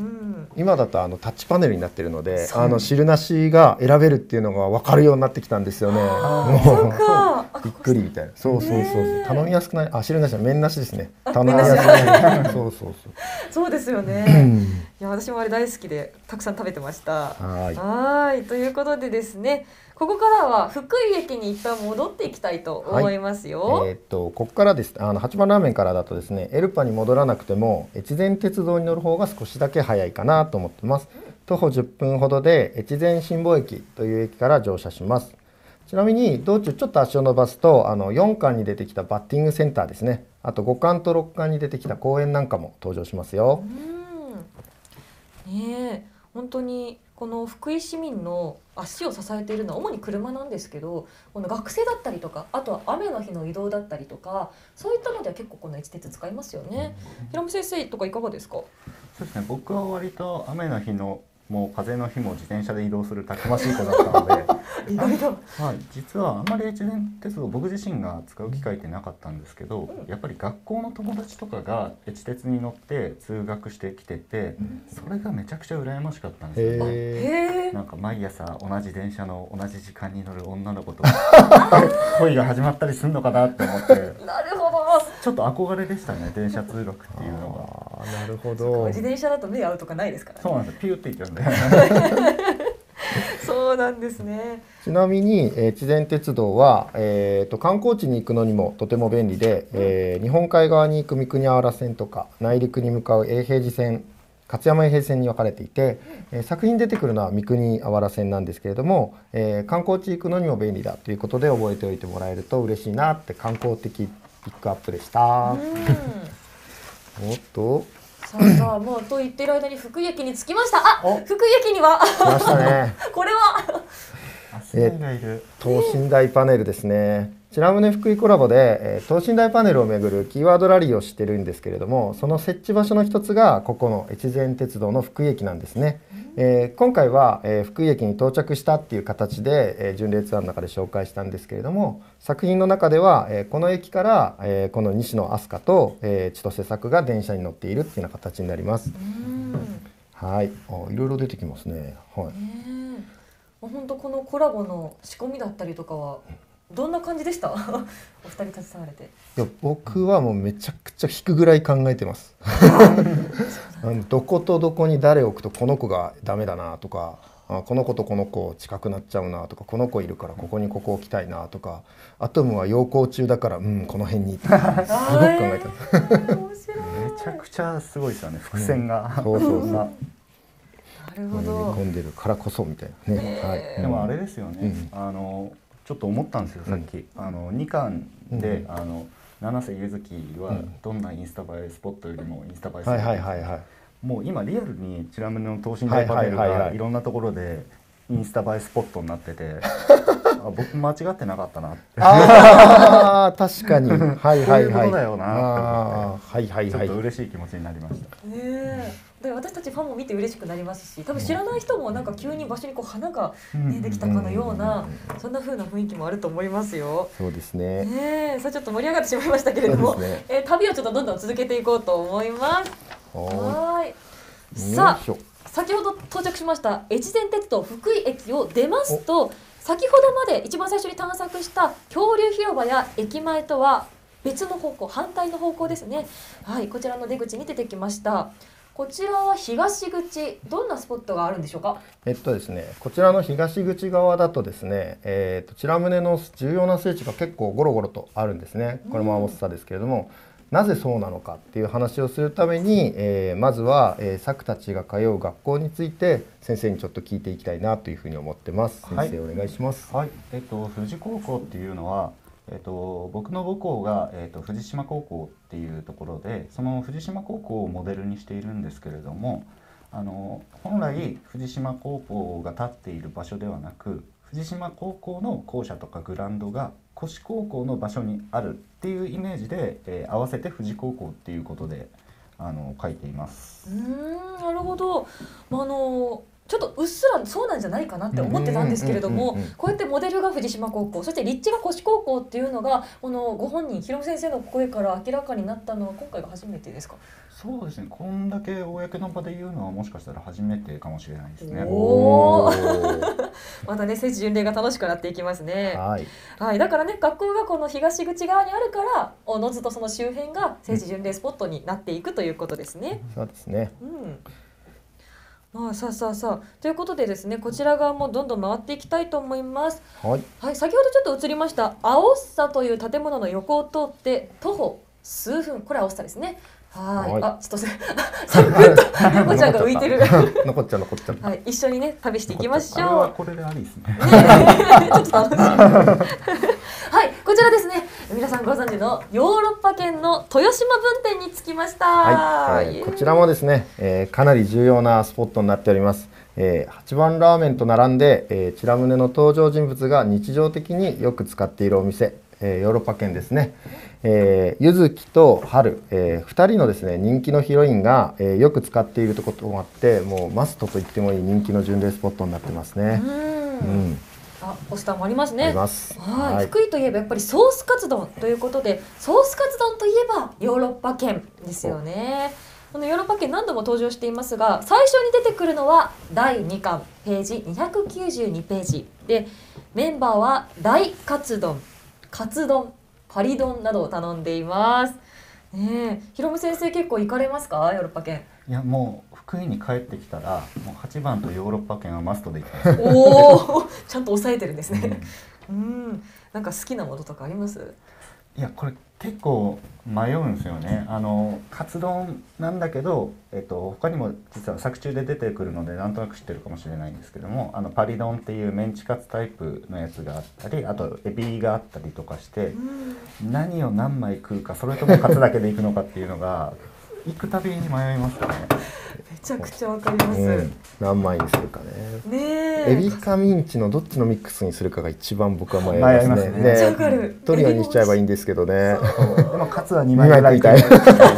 今だとあのタッチパネルになってるので、あの汁なしが選べるっていうのが分かるようになってきたんですよね。 そうか。 びっくりみたいな。そうそうそうそう。頼みやすくない？あ、汁なしは麺なしですね。頼みやすくない。そうそうそう。 そうですよね。いや私もあれ大好きでたくさん食べてました。 はい。 はいということでですね。ここからは福井駅に一旦戻っていきたいと思いますよ。 はい、えー、っとここからです。あのはちばんラーメンからだとですね、エルパに戻らなくても越前鉄道に乗る方が少しだけ早いかなと思ってます。徒歩じゅっぷんほどで越前新保駅という駅から乗車します。ちなみに道中ちょっと足を伸ばすとあのよんかんに出てきたバッティングセンターですね。あとごかんとろっかんに出てきた公園なんかも登場しますよ。 うんねえ、本当にこの福井市民の足を支えているのは主に車なんですけど、この学生だったりとか、あとは雨の日の移動だったりとか、そういったのでは結構この越鉄使いますよね。ひろむ先生とかいかがですか？ そうですね、僕は割と雨の日のもう風の日も自転車で移動するたくましい子だったので意外と、 はい、実はあんまり越前鉄道僕自身が使う機会ってなかったんですけど、うん、やっぱり学校の友達とかが越鉄に乗って通学してきてて、うん、それがめちゃくちゃ羨ましかったんですよ。 へー。 なんか毎朝同じ電車の同じ時間に乗る女の子と恋が始まったりするのかなって思ってなるほど、 ちょっと憧れでしたね、電車通学っていうのが。 あ、なるほど。 自転車だと目合うとかないですからね。 そうなんです、ピューって言っちゃうんでそそうなんですね。 ちなみに、えー、越前鉄道は、えー、と観光地に行くのにもとても便利で、えー、日本海側に行く三国阿波線とか内陸に向かう永平寺線、勝山永平線に分かれていて、えー、作品に出てくるのは三国阿波線なんですけれども、えー、観光地行くのにも便利だということで覚えておいてもらえると嬉しいなって観光的ピックアップでした。おっとさあさあ、もうと言ってる間に福井駅に着きました。あ、福井駅には来ましたね。 これはえー、等身大パネルですね。ちなみに福井コラボで、えー、等身大パネルをめぐるキーワードラリーをしてるんですけれども、その設置場所の一つがここの越前鉄道の福井駅なんですね。えー、今回は、えー、福井駅に到着したっていう形で、えー、巡礼ツアーの中で紹介したんですけれども、作品の中では、えー、この駅から、えー、この西野飛鳥と、えー、千歳作が電車に乗っているっていうような形になります。はい、あ、いろいろ出てきますね。はい。 本当このコラボの仕込みだったりとかはどんな感じでした？お二人携われて。 いや、僕はもうめちゃくちゃ引くぐらい考えてます。あのどことどこに誰を置くとこの子がダメだなとか、あ、この子とこの子近くなっちゃうなとか、この子いるからここにここ置きたいなとか、アトムは陽光中だからうんこの辺にとかすごく考えてます。 めちゃくちゃすごいですよね、伏線が。 うん、そうそうそう。 なるほど。 込んでるからこそみたいなね。はい。 でもあれですよね。うん、あのちょっと思ったんですよ、さっき。うん、あのにかんで、うん、あの七瀬ゆずきはどんなインスタ映えスポットよりもインスタ映えする。はいはいはいはい。もう今リアルにチラムネの等身大パネルがいろんなところでインスタ映えスポットになってて、あ、僕間違ってなかったなって。 ああ、確かに。はいはいはい。そういうことだよなって思って、 はいはいはい。 ちょっと嬉しい気持ちになりました。 ねえ。で、私たちファンも見て嬉しくなりますし、多分知らない人もなんか急に場所にこう花が、ね、できたかのような、そんな風な雰囲気もあると思いますよ。 そうですね。 ねえ、さあちょっと盛り上がってしまいましたけれども、ね、えー、旅をちょっとどんどん続けていこうと思います。はい。さあ、先ほど到着しました越前鉄道福井駅を出ますと、先ほどまで一番最初に探索した恐竜広場や駅前とは別の方向、反対の方向ですね。はい、こちらの出口に出てきました。こちらは東口、どんなスポットがあるんでしょうか。 えっとですね、こちらの東口側だとですね、えー、とチラムネの重要な聖地が結構ゴロゴロとあるんですね。これもアモッサですけれども、うん、なぜそうなのかっていう話をするために、えー、まずは、えー、作たちが通う学校について先生にちょっと聞いていきたいなというふうに思ってます。 はい、 先生お願いします。 はい、えっと富士高校っていうのは、えっと、僕の母校が、えっと、藤島高校っていうところで、その藤島高校をモデルにしているんですけれども、あの本来藤島高校が立っている場所ではなく、藤島高校の校舎とかグラウンドが越高校の場所にあるっていうイメージで、えー、合わせて富士高校っていうことであの書いています。 うーん、なるほど。まあ、あのちょっとうっすらそうなんじゃないかなって思ってたんですけれども、こうやってモデルが藤島高校、そして立地が越高校っていうのがこのご本人ひろみ先生の声から明らかになったのは今回が初めてですか。 そうですね、こんだけ公の場で言うのはもしかしたら初めてかもしれないですね。 おーまたね、聖地巡礼が楽しくなっていきますね。 はい、 はい、だからね、学校がこの東口側にあるからおのずとその周辺が聖地巡礼スポットになっていくということですね。 うん、そうですね。 うん、まあ、さあさあさあということでですね、こちら側もどんどん回っていきたいと思います。 はい、 はい、先ほどちょっと映りました青さという建物の横を通って徒歩数分、これ青さですね。はい、はい、あ、ちょっとサクッと猫ちゃんが浮いてる残っちゃう残っちゃう。 はい、一緒にね旅していきましょう。 これはこれでありですね。 ねちょっと楽しい。はい、こちらですね。皆さんご存知のヨーロッパ圏の豊島分店に着きました。 はい、はい、こちらもですね、えー、かなり重要なスポットになっております。えー、八番ラーメンと並んで、えー、チラムネの登場人物が日常的によく使っているお店、えー、ヨーロッパ圏ですね。えー、ゆずきとはる、えー、ふたりのですね人気のヒロインが、えー、よく使っているところがあって、もうマストと言ってもいい人気の巡礼スポットになってますね。うん、うん、 あ、ポスターもありますね。 あります。 はい、はい、福井といえばやっぱりソースカツ丼ということで、ソースカツ丼といえばヨーロッパ圏ですよね。このヨーロッパ圏何度も登場していますが、最初に出てくるのはだいにかんページにひゃくきゅうじゅうにページで、メンバーは大カツ丼、カツ丼、パリ丼などを頼んでいます。 ねえ、ひろむ先生結構行かれますか、ヨーロッパ圏。 いやもう福井に帰ってきたらもうはちばんとヨーロッパ圏はマストで行きます。 おお、ちゃんと抑えてるんですね。うん、なんか好きなものとかあります？ いやこれ結構迷うんですよね。あのカツ丼なんだけど、えっと他にも実は作中で出てくるのでなんとなく知ってるかもしれないんですけども、あのパリ丼っていうメンチカツタイプのやつがあったり、あとエビがあったりとかして、うん、何を何枚食うか、それともカツだけでいくのかっていうのが行くたびに迷いますよね。 めちゃくちゃわかります。うん、 何枚にするかね。 ねえ。 エビかミンチのどっちのミックスにするかが一番僕は迷いますね。 ね。めっちゃわかる。 トリオにしちゃえばいいんですけどね。 でもカツはにまいぐらい食いたい。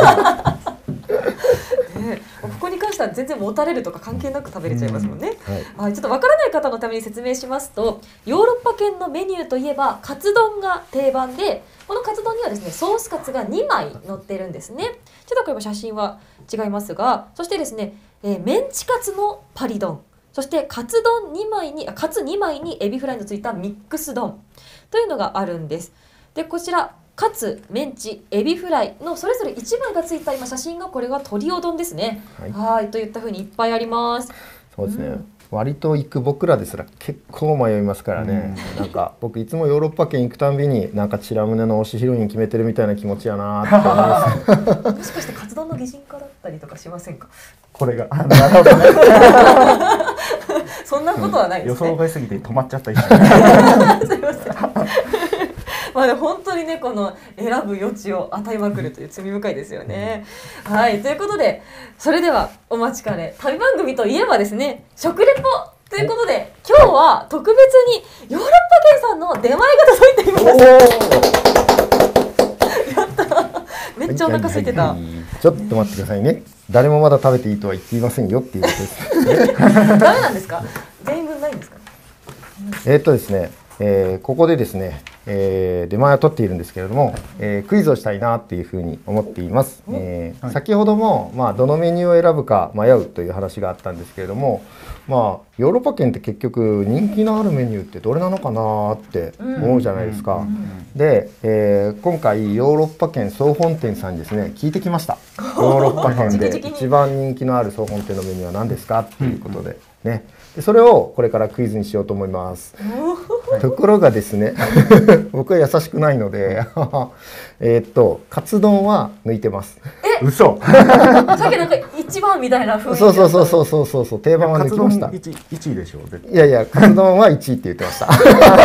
ここに関しては全然もたれるとか関係なく食べれちゃいますもんね。 うん、はい、 ちょっとわからない方のために説明しますと、ヨーロッパ圏のメニューといえばカツ丼が定番で、このカツ丼にはですねソースカツがにまい乗ってるんですね。ちょっとこれ写真は違いますが、そしてですね、えー、メンチカツのパリ丼、そしてカツ丼にまいにあカツにまいにエビフライのついたミックス丼というのがあるんです。でこちらカツ、メンチ、エビフライのそれぞれいちまいがついた今写真が、これがトリオ丼ですね。はい、はいといった風にいっぱいあります。 そうですね。うん、割と行く僕らですら結構迷いますからね。うん、なんか僕いつもヨーロッパ圏行くたんびになんかチラムネの推しヒロイン決めてるみたいな気持ちやなって思います。 もしかしてカツ丼の擬人化だったりとかしませんか？ これがあなるほどね。 そんなことはないですね。 予想外すぎて止まっちゃったり。 すいません。まあ、本当にねこの選ぶ余地を与えまくるという罪深いですよね。はい、ということでそれではお待ちかね旅番組といえばですね、食レポということで今日は特別にヨーロッパ圏さんの出前が届いています。やっためっちゃお腹空いてた。 はいはいはい、ちょっと待ってくださいね。誰もまだ食べていいとは言っていませんよっていうことです。 ダメなんですか？全員分ないんですか？ えーっとですね、えー、ここでですね、えー、出前を取っているんですけれども、えー、クイズをしたいなっていうふうに思っています。えーはい、先ほども、まあ、どのメニューを選ぶか迷うという話があったんですけれども、まあ、ヨーロッパ圏って結局人気のあるメニューってどれなのかなって思うじゃないですか。うんうんうん、で、えー、今回ヨーロッパ圏総本店さんにですね聞いてきました。ヨーロッパ圏で一番人気のある総本店のメニューは何ですかっていうことでね。でそれをこれからクイズにしようと思います。ところがですね僕は優しくないのでえっとカツ丼は抜いてます。 え嘘さっきなんか一番みたいな雰囲気。 そうそうそうそうそうそうそう定番は抜きました。 いちいでしょ絶対。 いやいやカツ丼はいちいって言ってました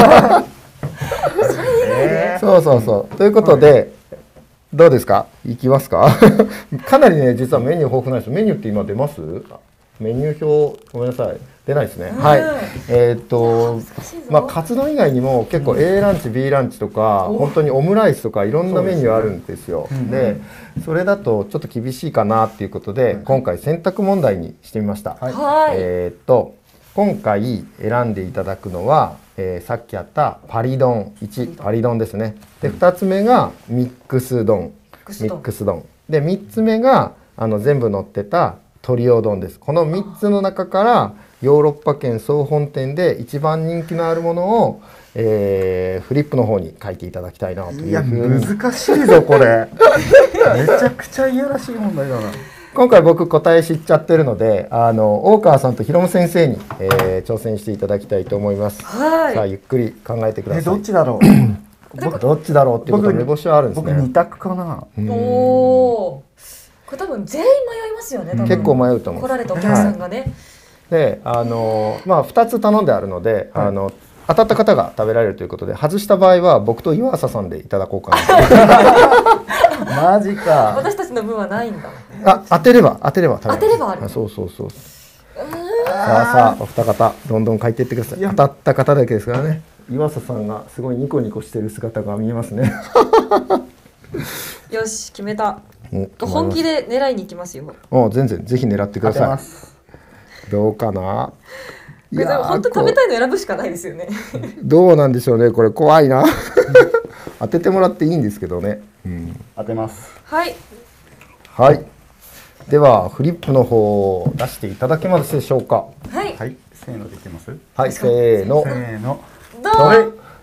それ以外で、 そうそうそうということで、はい、どうですか、いきますかかなりね実はメニュー豊富なんですよ。メニューって今出ます？メニュー表ごめんなさい出ないですね。はい。えっとまあカツ丼以外にも結構 A ランチ ビー ランチとか本当にオムライスとかいろんなメニューあるんですよ。でそれだとちょっと厳しいかなっていうことで今回選択問題にしてみました。 はい。 えっと今回選んでいただくのは、えー、さっきあったパリ丼いちパリ丼ですね。でふたつめがミックス丼ミックス丼でみっつめがあの全部載ってたトリオ丼です。このみっつの中からヨーロッパ圏総本店で一番人気のあるものを、えー、フリップの方に書いていただきたいなというふうに。 いや難しいぞこれめちゃくちゃいやらしい問題だな。 今回僕答え知っちゃってるのであの大川さんとひろむ先生に、えー、挑戦していただきたいと思います。 はい。 さあゆっくり考えてください。 えどっちだろう僕どっちだろうっていうことは目星はあるんですね。 僕に択かな。 おお。これ多分全員迷いますよね。多分結構迷うと思う。 来られたお客さんがね。はい、 で、あのまあふたつ頼んであるので、はい、あの当たった方が食べられるということで、外した場合は僕と岩佐さんでいただこうかな。マジか。 私たちの分はないんだ。 あ、当てれば当てれば当てればある。 あ、そうそうそう。さあさあお二方どんどん書いていってください。当たった方だけですからね。岩佐さんがすごいニコニコしてる姿が見えますね。 よし決めた。本気で狙いに行きますよ。 もう全然ぜひ狙ってください。どうかな。 いや本当食べたいの選ぶしかないですよね。 どうなんでしょうね。これ怖いな。当ててもらっていいんですけどね。うん、 当てます。 はい。 はい。ではフリップの方を出していただけますでしょうか。 はい。 はい。せーのでいきます。 はい。せーの。 せーの。 どう。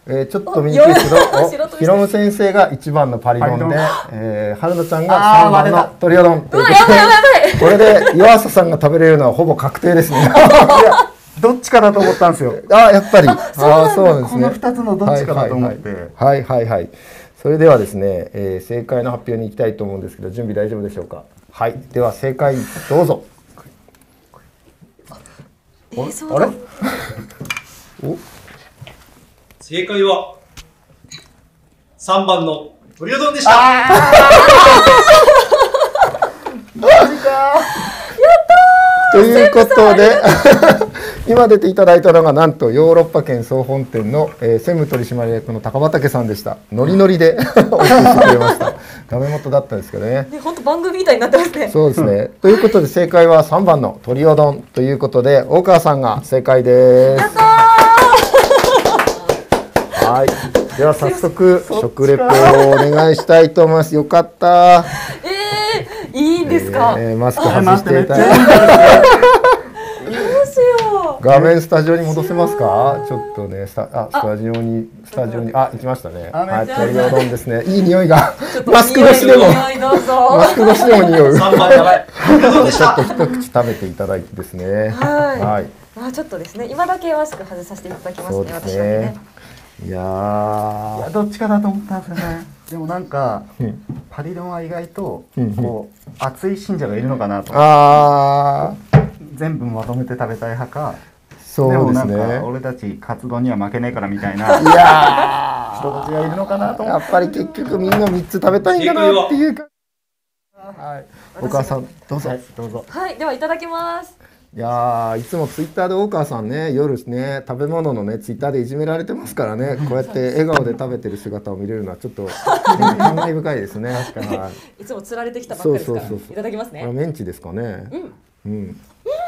えー、ちょっと見にくいですけど、 おおひろむ先生がいちばんのパリドンで、えー、春乃ちゃんがさんばんのトリオドンということで、これで湯浅さんが食べれるのはほぼ確定ですね。いやどっちかだと思ったんですよ。 あ、やっぱり。あ、そうですね。 このふたつのどっちかだと思って。 はいはいはい。それではですね、えー、正解の発表に行きたいと思うんですけど、準備大丈夫でしょうか。はい。では正解どうぞ。 えー、そうだ。 あれ？お？ 正解はさんばんのトリオドンでした。 マジか。ということで今出ていただいたのがなんとヨーロッパ圏総本店の、えー、専務取締役の高畑さんでした。ノリノリでお送りしてくれました。ダメ元だったんですけどね。 ね、本当番組みたいになってますね。 そうですね。ということで正解はさんばんのトリオ丼ということで大川さんが正解です。 やったー。 はい。では早速食レポをお願いしたいと思います。よかった。 えー、いいんですか。 えー、マスク外していただいて。 どうしよう。 画面スタジオに戻せますか。ちょっとね、スタあスタジオにスタジオにあ行きましたね。はい、トリオ丼ですね。いい匂いがマスク越しでもマスク越しでも匂う。 さんばんやばい。 ちょっと一口食べていただいてですね。 はい。 はい。 まあちょっとですね、今だけマスク外させていただきますね。 そうです私だけね。 ね。いやー、 いやどっちかだと思ったんですよね。でもなんかパリドンは意外とこう熱い信者がいるのかなと。 あー、 全部まとめて食べたい派か。 そうですでもなんかね。 俺たちカツ丼には負けねえからみたいな。 いや人たちがいるのかなとー、 思って。 やっぱり結局みんなみっつ食べたいんだなっていうか。はい。お母さんどうぞ。 はい、どうぞ。 はい、ではいただきます。 いやー、いつもツイッターで大川さんね、夜ね、食べ物のね、ツイッターでいじめられてますからね、こうやって笑顔で食べてる姿を見れるのはちょっと感慨深いですね。確かに。 いつも釣られてきたばっかりですから。 そうそうそうそういただきますね。 これメンチですかね。うん。うん。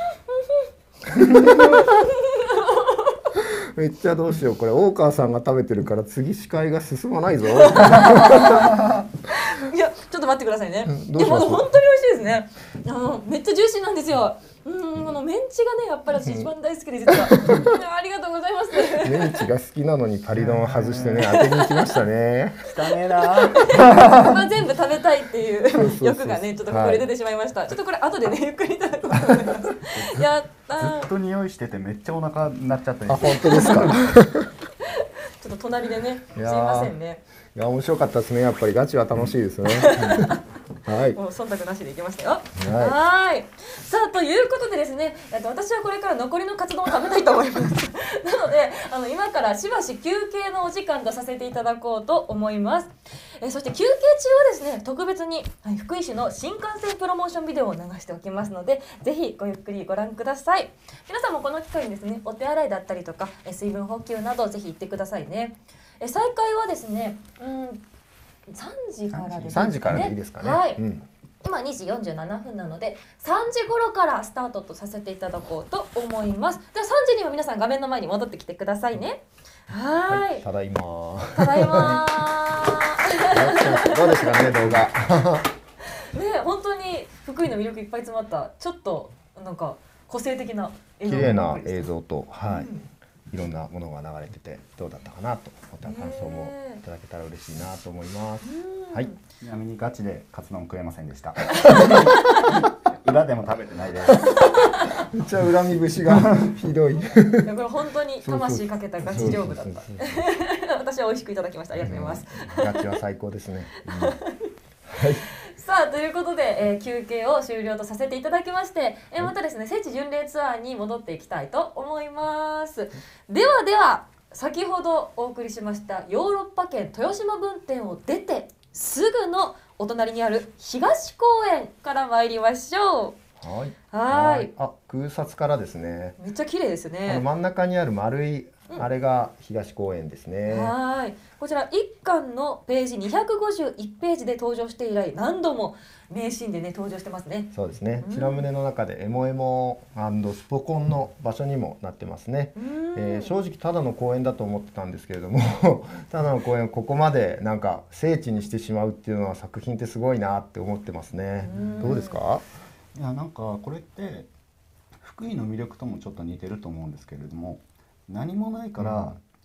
めっちゃどうしよう、これ大川さんが食べてるから次司会が進まないぞ。 いや、ちょっと待ってくださいね。 うんどいうや、 します本当に美味しいですね。あの、めっちゃジューシーなんですよ。うん、このメンチがね、やっぱり私一番大好きで、実は。ありがとうございます。 メンチが好きなのにパリ丼を外してね、当てに行きましたね。 汚ねえな。 まあ全部食べたいっていうそうそうそう欲がね、ちょっとここで出てしまいました。ちょっとこれ後でね、ゆっくりいただこうと思います。やったずー。 っと匂いしててめっちゃお腹になっちゃったんあ、 ですよ。 本当ですか。 ちょっと隣でね、すいいやーませんね。 いや、面白かったですね。やっぱりガチは楽しいですね。はい。 もう忖度なしでいきましたよ。はーい。さあということでですね、えっと私はこれから残りのカツ丼を食べたいと思います。なので、あの今からしばし休憩のお時間とさせていただこうと思います。えそして休憩中はですね、特別に、はい、福井市の新幹線プロモーションビデオを流しておきますので、ぜひごゆっくりご覧ください。皆さんもこの機会にですね、お手洗いだったりとか、え水分補給などぜひ行ってくださいね。え再開はですね、うんさんじからですね。 さんじからでいいですかね。 はい。 うん、 今にじよんじゅうななふんなのでさんじ頃からスタートとさせていただこうと思います。ではさんじには皆さん画面の前に戻ってきてくださいね。はーい、 はい、ただいま。 ただいまー。 どうでしたかね、動画。 ね、本当に福井の魅力いっぱい詰まったちょっとなんか個性的な映像綺麗なばっかりです映像と、はい、 うんいろんなものが流れててどうだったかなと、また感想もいただけたら嬉しいなと思います。 うんはい。 ちなみにガチでカツ丼食えませんでした。裏でも食べてないです。 めっちゃ恨み節がひどい。 いやこれ本当に魂かけたガチ勝負だった。私は美味しくいただきました。ありがとうございます。 ガチは最高ですね。うん、はい。 さあということで、えー、休憩を終了とさせていただきまして、えー、またですね聖地巡礼ツアーに戻っていきたいと思います。ではでは先ほどお送りしましたヨーロッパ圏豊島分店を出てすぐのお隣にある東公園から参りましょう。 はい。 はーい。 あ、空撮からですね。 めっちゃ綺麗ですあのね。 真ん中にある丸い、 うんあれが東公園ですね。 はーい。こちら一巻のページにひゃくごじゅういちページで登場して以来何度も名シーンでね登場してますね。 そうですね。 うん白胸の中でエモエモスポコンの場所にもなってますね。 うんえー正直ただの公園だと思ってたんですけれどもただの公園をここまでなんか聖地にしてしまうっていうのは作品ってすごいなって思ってますね。 うんどうですか？ いやなんかこれって福井の魅力ともちょっと似てると思うんですけれども、何もないから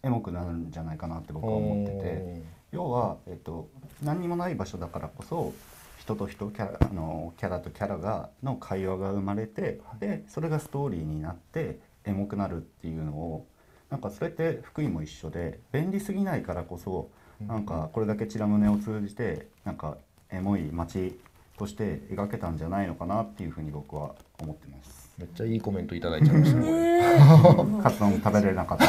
エモくなるんじゃないかなって僕は思ってて、要は、えっと、何にもない場所だからこそ人と人キャラあのキャラとキャラがの会話が生まれて、でそれがストーリーになってエモくなるっていうのを、なんかそれって福井も一緒で便利すぎないからこそ、なんかこれだけチラムネを通じてなんかエモい街として描けたんじゃないのかなっていうふうに僕は思ってます。 めっちゃいいコメントいただいちゃいましたね。 カツ丼食べれなか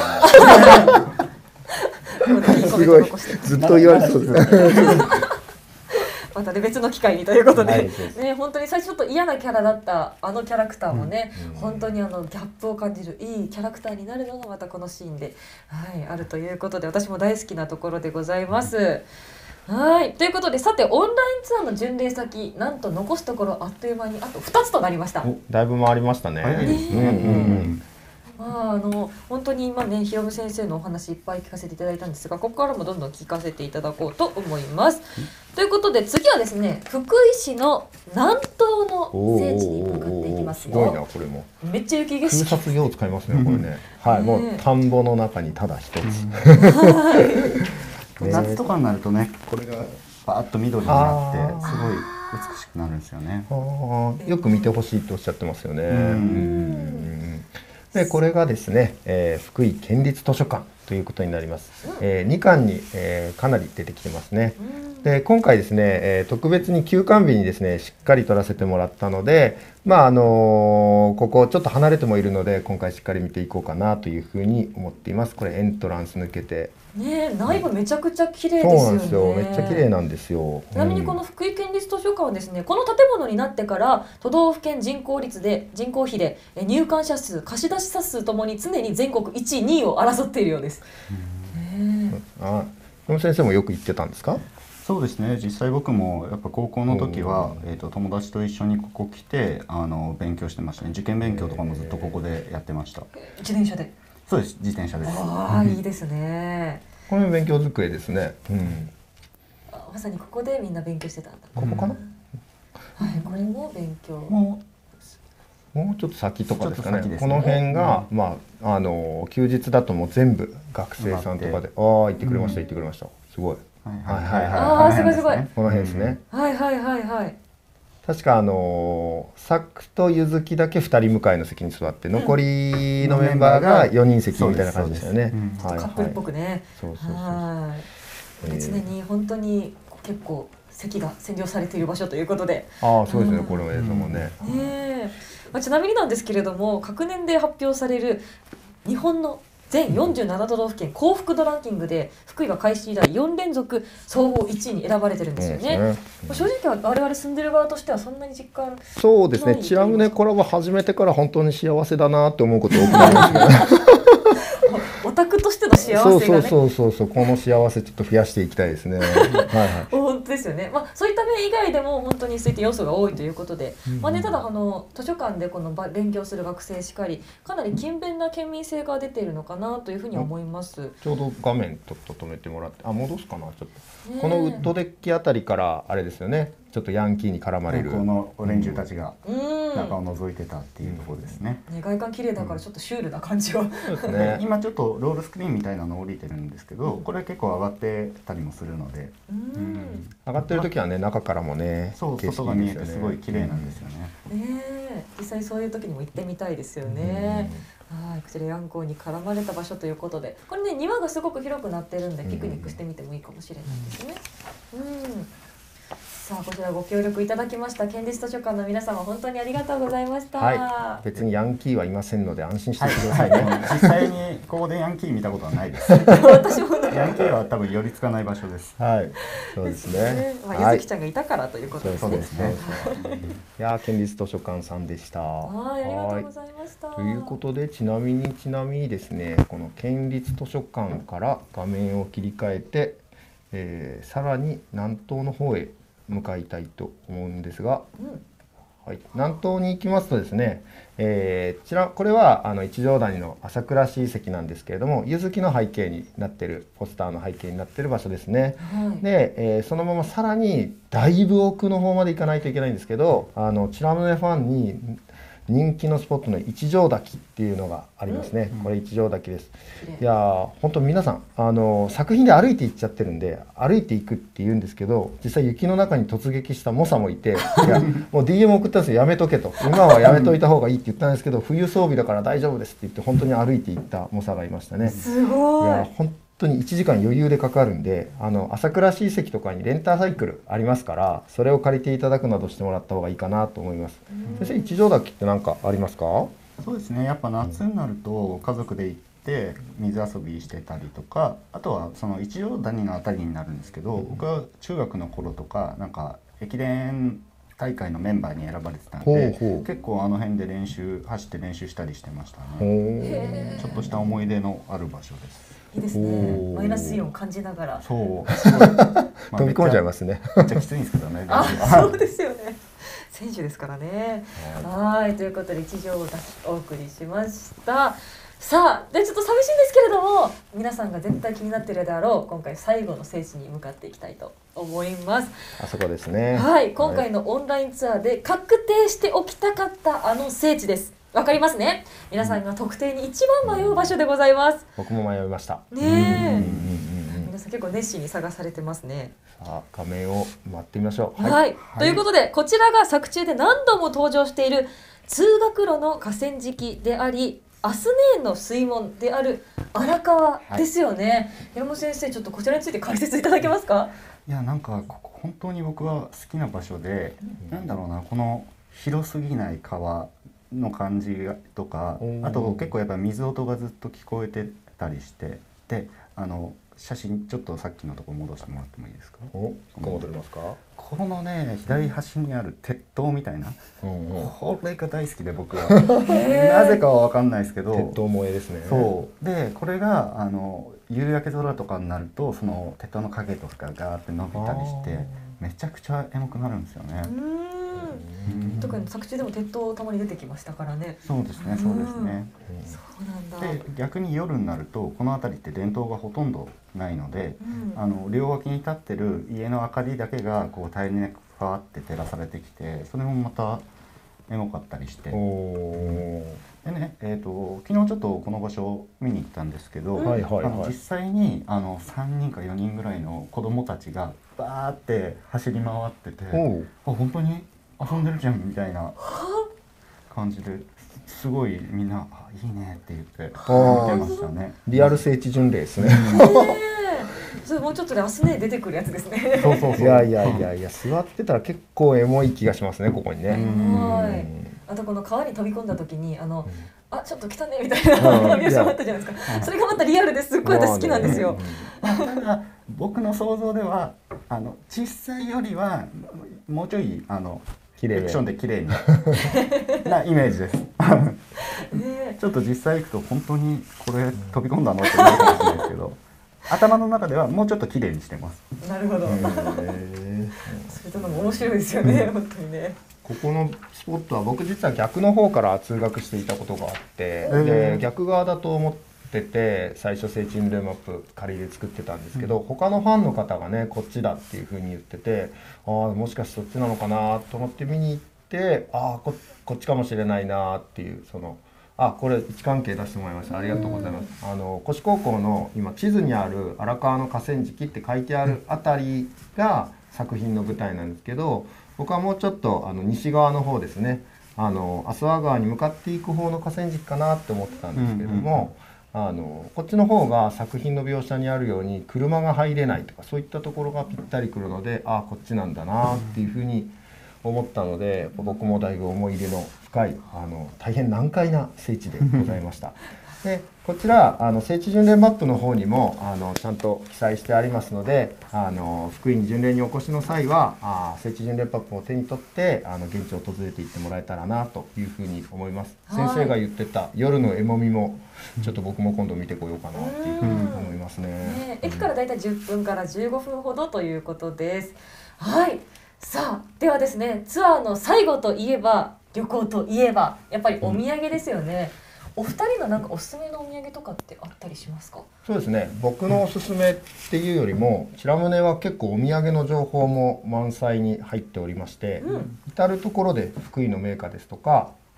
ったすごいずっと言われそうですね。 またね別の機会にということで、 はいそうですね本当に最初ちょっと嫌なキャラだったあのキャラクターもね、 うん本当にあのギャップを感じるいいキャラクターになるのがまたこのシーンで、はい、あるということで、私も大好きなところでございます。はいということで、さてオンラインツアーの巡礼先、なんと残すところあっという間にあとふたつとなりました。 おだいぶ回りましたね。 早いですね。 うんうんうんまあ、あの本当に今ねひろむ先生のお話いっぱい聞かせていただいたんですが、ここからもどんどん聞かせていただこうと思います。ということで次はですね、福井市の南東の聖地に向かっていきますすごいなよ。 これも。 めっちゃ雪景空色。 撮用使いますねこれね。はい、もう田んぼの中にただ一つ。 夏とかになるとね、これがバーッと緑になってすごい美しくなるんですよね。 あーよく見てほしいとおっしゃってますよね。 んうんでこれがですね、えー福井県立図書館ということになります。えー、にかんに、えーかなり出てきてますね。で今回ですね、えー特別に休館日にですねしっかり撮らせてもらったので、まああのーここちょっと離れてもいるので今回しっかり見ていこうかなというふうに思っています。これエントランス抜けて、 ねえ内部めちゃくちゃ綺麗そうですよね。 なんですよ。めっちゃ綺麗なんですよ。 ちなみにこうんの福井県立図書館はですね、この建物になってから都道府県人口率で人口比でえ入館者数、貸し出し者数ともに常に全国いちい、にいを争っているようです。ねえあ、野先生もよく行ってたんですか？ そうですね、実際僕もやっぱ高校の時は、えー、と友達と一緒にここ来てあの勉強してましたね。受験勉強とかもずっとここでやってました。 自転車で。 そうです、自転車です。 ああいいですね。 この勉強机ですね。うん。 あまさにここでみんな勉強してたんだ。 ここかな？ はい、これも勉強。 ももうちょっと先とかですかね。 ちょっと先ですねこの辺が、まああの休日だともう全部学生さんとかで、ああ行ってくれました、 うん行ってくれました。すごい。 う、はいはいはいはいあーすごいすごいこの辺ですね。 はいはいはいはい。 確かあのサクとゆずきだけふたり向かいの席に座って、残りのメンバーがよにん席みたいな感じでしたよね。 そうですはいカップルっぽくね。 そうそうそうそう。 はい。 えー常に本当に結構席が占領されている場所ということで。 ああそうですね。 うんこれも映像もね。 ねえ、まあ、ちなみになんですけれども、各年で発表される日本の全よんじゅうなな都道府県幸福度ランキングで福井は開始以来よんれんぞく総合いちいに選ばれてるんですよね。 うん正直は我々住んでる側としてはそんなに実感。 そうですね。 ないチラムネコラボ始めてから本当に幸せだなって思うこと多くなりましたね。 オタクとしての幸せがそうね。 そうそうそうそう、この幸せちょっと増やしていきたいですね。はいはい。 本当ですよね。まあそういった面以外でも本当にそういった要素が多いということで、まあねただあの図書館でこのば勉強する学生しかり、かなり勤勉な県民性が出ているのかなというふうには思います。 ちょうど画面ちょっと止めてもらって、あ戻すかなちょっと。 ねえこのウッドデッキあたりからあれですよね。ちょっとヤンキーに絡まれる。 この連中たちがうん。 中を覗いてたっていうところですね。 ね外観綺麗だからちょっとシュールな感じは。 そうですでね。 今ちょっとロールスクリーンみたいなの降りてるんですけど、これ結構上がってたりもするので、 う。 うん上がってる時はね中からもね。 そう景色外が見えいいですよねてすごい綺麗なんですよね。 ねえ実際そういう時にも行ってみたいですよね。はい、こちらヤンコウに絡まれた場所ということで、これね庭がすごく広くなってるんでピクニックしてみてもいいかもしれないですね。うん。さあこちらご協力いただきました県立図書館の皆様本当にありがとうございました。 はい。別にヤンキーはいませんので安心してはいくださいね。 はい、実際にここでヤンキー見たことはないです。 私もね。 ヤンキーは多分寄りつかない場所です。 はい。そうですね。 まあ、 はいゆずきちゃんがいたからということですね。 そうですね。 いやー県立図書館さんでした。 はい、ありがとうごはざいました。 いということでちなみにちなみにですねこの県立図書館から画面を切り替えて、えーさらに南東の方へ向かいたいと思うんですが、 うん、 はい、南東に行きますとですね、えー、こちらこれはあの一条谷の朝倉市遺跡なんですけれども、柚月の背景になってるポスターの背景になってる場所ですね。 はい。 で、えーそのままさらにだいぶ奥の方まで行かないといけないんですけど、あのチラムネファンに人気のスポットの一条滝っていうのがありますね、 うん、 これ一条滝です。 綺麗。 いやー本当皆さんあの作品で歩いて行っちゃってるんで歩いていくって言うんですけど、実際雪の中に突撃した猛者もいて、いやもう ディーエム 送ったんですよ、やめとけと、今はやめといた方がいいって言ったんですけど冬装備だから大丈夫ですって言って本当に歩いていった猛者がいましたね。 すごい。 いや本当にいちじかん余裕でかかるんで、あの朝倉市遺跡とかにレンタサイクルありますから、それを借りていただくなどしてもらった方がいいかなと思います。先生、一条滝って何かありますか？ そうですね、やっぱ夏になると家族で行って水遊びしてたりとか、あとはその一条谷のあたりになるんですけど、僕は中学の頃とかなんか駅伝大会のメンバーに選ばれてたんで、 ほうほう、 結構あの辺で練習走って練習したりしてましたね。 へーちょっとした思い出のある場所です。 いいですね。マイナスイオン感じながら。 そう、すごいまあ飛び込んじゃいますね。 めっちゃきついんですけどね。 あ、そうですよね。選手ですからね。はい、ということで一条滝お送りしました。さあ、でちょっと寂しいんですけれども、皆さんが絶対気になっているであろう今回最後の聖地に向かっていきたいと思います。 あそこですね。 はい、今回のオンラインツアーで確定しておきたかったあの聖地です。わかりますね。皆さんが特定に一番迷う場所でございます。 僕も迷いました。 ねえ。 うんうんうん、 皆さん結構熱心に探されてますね。 さあ画面を待ってみましょう。 はい、 はい、 ということでこちらが作中で何度も登場している通学路の河川敷であり、アスネーンの水門である荒川ですよね。山本先生、ちょっとこちらについて解説いただけますか？ いや、なんかここ本当に僕は好きな場所で、うん、なんだろうな、この広すぎない川の感じとか、あと結構やっぱ水音がずっと聞こえてたりして、であの写真ちょっとさっきのところ戻してもらってもいいですか？ お、戻りますか？ このね左端にある鉄塔みたいな、 うんうん、 これが大好きで僕はなぜかは分かんないですけど、 鉄塔萌えですね。 そうで、これがあの夕焼け空とかになるとその鉄塔の影とかガーって伸びたりしてめちゃくちゃエモくなるんですよね。 うん、特に作中でも鉄塔たまに出てきましたからね。 そうですね、そうですね。 そうなんだ。 で逆に夜になるとこの辺りって電灯がほとんどないので、うん、あの両脇に立ってる家の明かりだけがこう絶えなくファーって照らされてきて、それもまたエモかったりして。でね、えーと、昨日ちょっとこの場所を見に行ったんですけど、うん、あの実際にあのさんにんかよにんぐらいの子供たちがバーって走り回ってて、あ、本当に遊んでるじゃんみたいな感じですごいみんなあいいねって言って見てましたね。 リアル聖地巡礼ですね。 それもうちょっとでアスネ出てくるやつですね。 そうそうそう。いやいやいやいや、座ってたら結構エモい気がしますね、ここにね。 はい。あとこの川に飛び込んだ時にあの、うん、あちょっと来たねみたいな描写もあったじゃないですか。それがまたリアルですっごい私好きなんですよ。 ただ僕の想像ではあの実際よりはもうちょいあのフィクションで綺麗になイメージです。ね、ちょっと実際行くと本当にこれ飛び込んだのって思うかもしれないですけど、頭の中ではもうちょっと綺麗にしてます。 なるほど。それとかも面白いですよね、本当にね。 ここのスポットは僕実は逆の方から通学していたことがあって、で逆側だと思ってて最初聖地巡礼マップ仮で作ってたんですけど、うん、他のファンの方がねこっちだっていう風に言ってて、ああもしかしてそっちなのかなと思って見に行って、ああ こ, こっちかもしれないなっていう、そのあこれ位置関係出してもらいました。ありがとうございます。あの越高校の今地図にある荒川の河川敷って書いてあるあたりが作品の舞台なんですけど、僕はもうちょっとあの西側の方ですね、あの阿諏訪川に向かっていく方の河川敷かなって思ってたんですけども、うんうん、あのこっちの方が作品の描写にあるように車が入れないとかそういったところがぴったりくるので、あこっちなんだなっていうふうに思ったので、僕もだいぶ思い入れの深いあの大変難解な聖地でございました。でこちらあの聖地巡礼マップの方にもあのちゃんと記載してありますので、あの福井に巡礼にお越しの際はあ聖地巡礼マップを手に取ってあの現地を訪れていってもらえたらなというふうに思います。先生が言ってた夜のエモみもちょっと僕も今度見てこようかなっていうふうに思いますね。 ね、駅からだいたいじゅっぷんからじゅうごふんほどということです。はい、さあではですね、ツアーの最後といえば旅行といえばやっぱりお土産ですよね。うん、お二人のなんかおすすめのお土産とかってあったりしますか？ そうですね、僕のおすすめっていうよりも白宗は結構お土産の情報も満載に入っておりまして、うん、至る所で福井の銘菓ですとか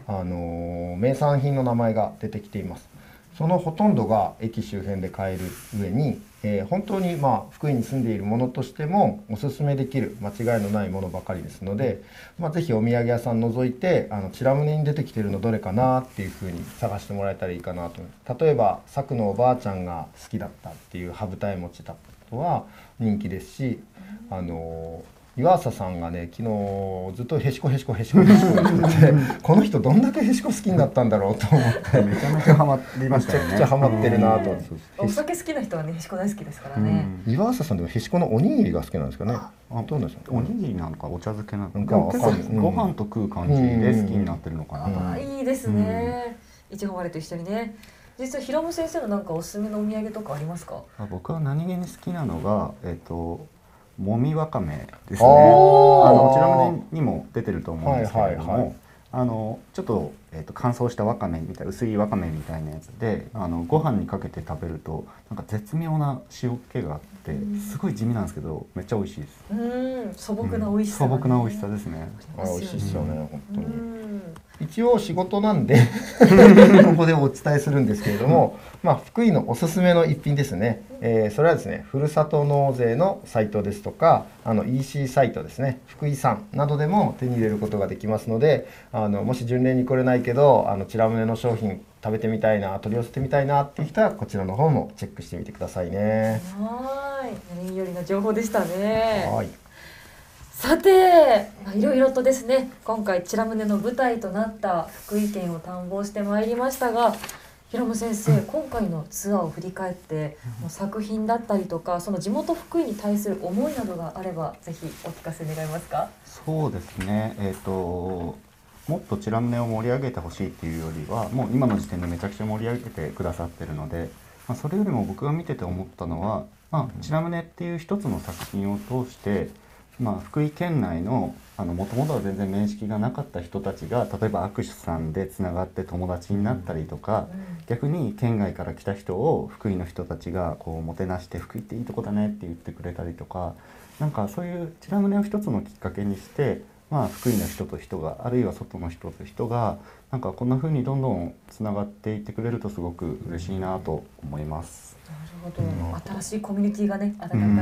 あの名産品の名前が出てきています。そのほとんどが駅周辺で買える上に、えー、本当にまあ福井に住んでいるものとしてもおすすめできる間違いのないものばかりですので、まあ、ぜひお土産屋さん覗いてあのチラムネに出てきてるのどれかなっていうふうに探してもらえたらいいかなと。例えば佐久のおばあちゃんが好きだったっていう羽二重餅だとは人気ですし、あのー岩浅さんがね昨日ずっとへしこへしこへしこへしこ言っててこの人どんだけへしこ好きになったんだろうと思ってめちゃめちゃハマりましたよね。 めちゃくちゃハマってるなと。 お酒好きな人はねへしこ大好きですからね。 岩浅さんでもへしこのおにぎりが好きなんですかね。 あどうなんですか。 おにぎりなのかお茶漬けなのか、 なんかわかんない結構ご飯と食う感じで好きになってるのかな。 ああいいですね。いちご割れと一緒にね。実は平野先生のなんかおすすめのお土産とかありますか。 あ僕は何気に好きなのがえっともみわかめですね。ああのチラムネにも出てると思うんですけれども、 はいはいはい、 あのちょっと,、えー、と乾燥したわかめみたい薄いわかめみたいなやつであのご飯にかけて食べるとなんか絶妙な塩気があってすごい地味なんですけどめっちゃ美味しいです。 うん素朴な美味しさ、ねうん、素朴な美味しさですね。 あ美味しいですよね、うん、本当に。 うん一応仕事なんでここでお伝えするんですけれども、まあ、福井のおすすめの一品ですね、えー、それはですねふるさと納税のサイトですとかあの イーシー サイトですね福井さんなどでも手に入れることができますので、あのもし巡礼に来れないけどあのチラムネの商品食べてみたいな取り寄せてみたいなっていう人はこちらの方もチェックしてみてくださいね。 はい、何よりの情報でしたね。 はいさて、まあ、いろいろとですね今回チラムネの舞台となった福井県を探訪してまいりましたが、平野先生今回のツアーを振り返ってもう作品だったりとかその地元福井に対する思いなどがあればぜひお聞かせ願えますか。 そうですね、えーともっとチラムネを盛り上げてほしいっていうよりはもう今の時点でめちゃくちゃ盛り上げてくださってるので、まあ、それよりも僕が見てて思ったのは、まあ、チラムネっていう一つの作品を通してまあ、福井県内のもともとは全然面識がなかった人たちが例えば握手さんでつながって友達になったりとか、うん、逆に県外から来た人を福井の人たちがこうもてなして福井っていいとこだねって言ってくれたりとか、なんかそういうチラムネを一つのきっかけにして、まあ、福井の人と人があるいは外の人と人がなんかこんな風にどんどんつながっていってくれるとすごく嬉しいなと思います。 なるほど、うん、新しいコミュニティがね温かい、うんうん、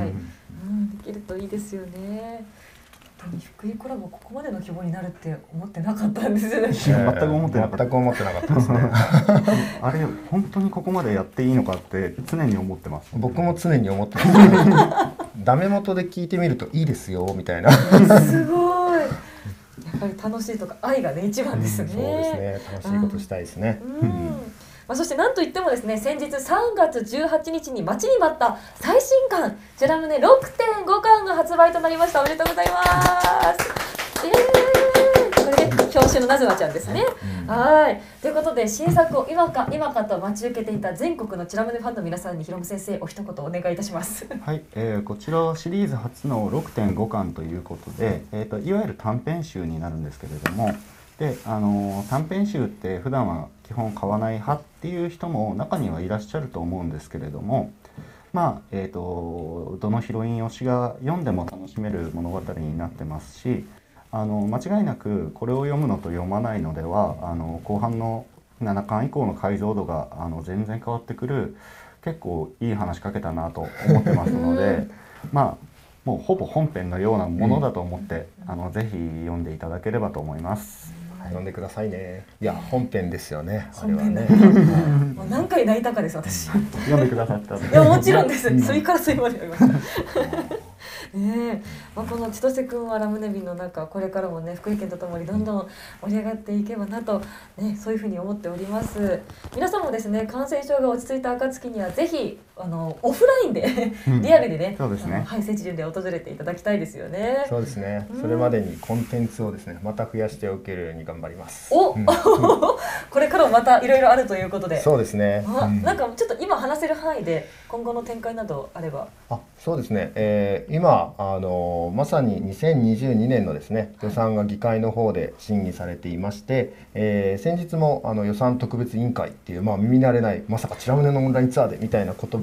できるといいですよね。本当に福井コラボここまでの規模になるって思ってなかったんですよね。 全く思ってなかった。 全く思ってなかったですね。 あれ本当にここまでやっていいのかって常に思ってます。 僕も常に思ってます、ね。ダメ元で聞いてみるといいですよみたいな。 すごい。やっぱり楽しいとか愛がね一番ですね。 うん、そうですね。楽しいことしたいですね。 うんまあ、そしてなんといってもですね先日さんがつじゅうはちにちに待ちに待った最新刊チラムネ ろくてんご 巻が発売となりました。おめでとうございます。えー、これね表紙のなずなちゃんですね。うん、はいということで新作を今か今かと待ち受けていた全国のチラムネファンの皆さんにひろむ先生お一言お願いいたします。 はい、えー、こちらはシリーズ初の ろくてんご 巻ということで、えーと、いわゆる短編集になるんですけれども、であの短編集って普段は基本買わない派っていう人も中にはいらっしゃると思うんですけれども、まあえーと、どのヒロイン推しが読んでも楽しめる物語になってますし、あの間違いなくこれを読むのと読まないのではあの後半のななかん以降の解像度があの全然変わってくる結構いい話書けたなと思ってますのでまあもうほぼ本編のようなものだと思って、うん、あのぜひ読んでいただければと思います。 読んでくださいね。いや本編ですよね。あれはね。 もう何回泣いたかです私。 読んでくださった。 いやもちろんです。次から次まで読みました。ねえ、まあ、この千歳くんはラムネビの中これからもね福井県とともにどんどん盛り上がっていけばなと、ね、そういうふうに思っております。皆さんもですね感染症が落ち着いた暁にはぜひあのオフラインでリアルでね、 そうですね、 はい、聖地巡礼訪れていただきたいですよね。 そうですね、うん、それまでにコンテンツをですねまた増やしておけるように頑張ります。 お、うん、これからもまたいろいろあるということで。 そうですね、 あ、うん、なんかちょっと今話せる範囲で今後の展開などあれば。 あ、そうですね、えー、今あのまさににせんにじゅうにねんのですね予算が議会の方で審議されていまして、えー、先日もあの予算特別委員会っていう、まあ、耳慣れないまさかチラムネのオンラインツアーでみたいな言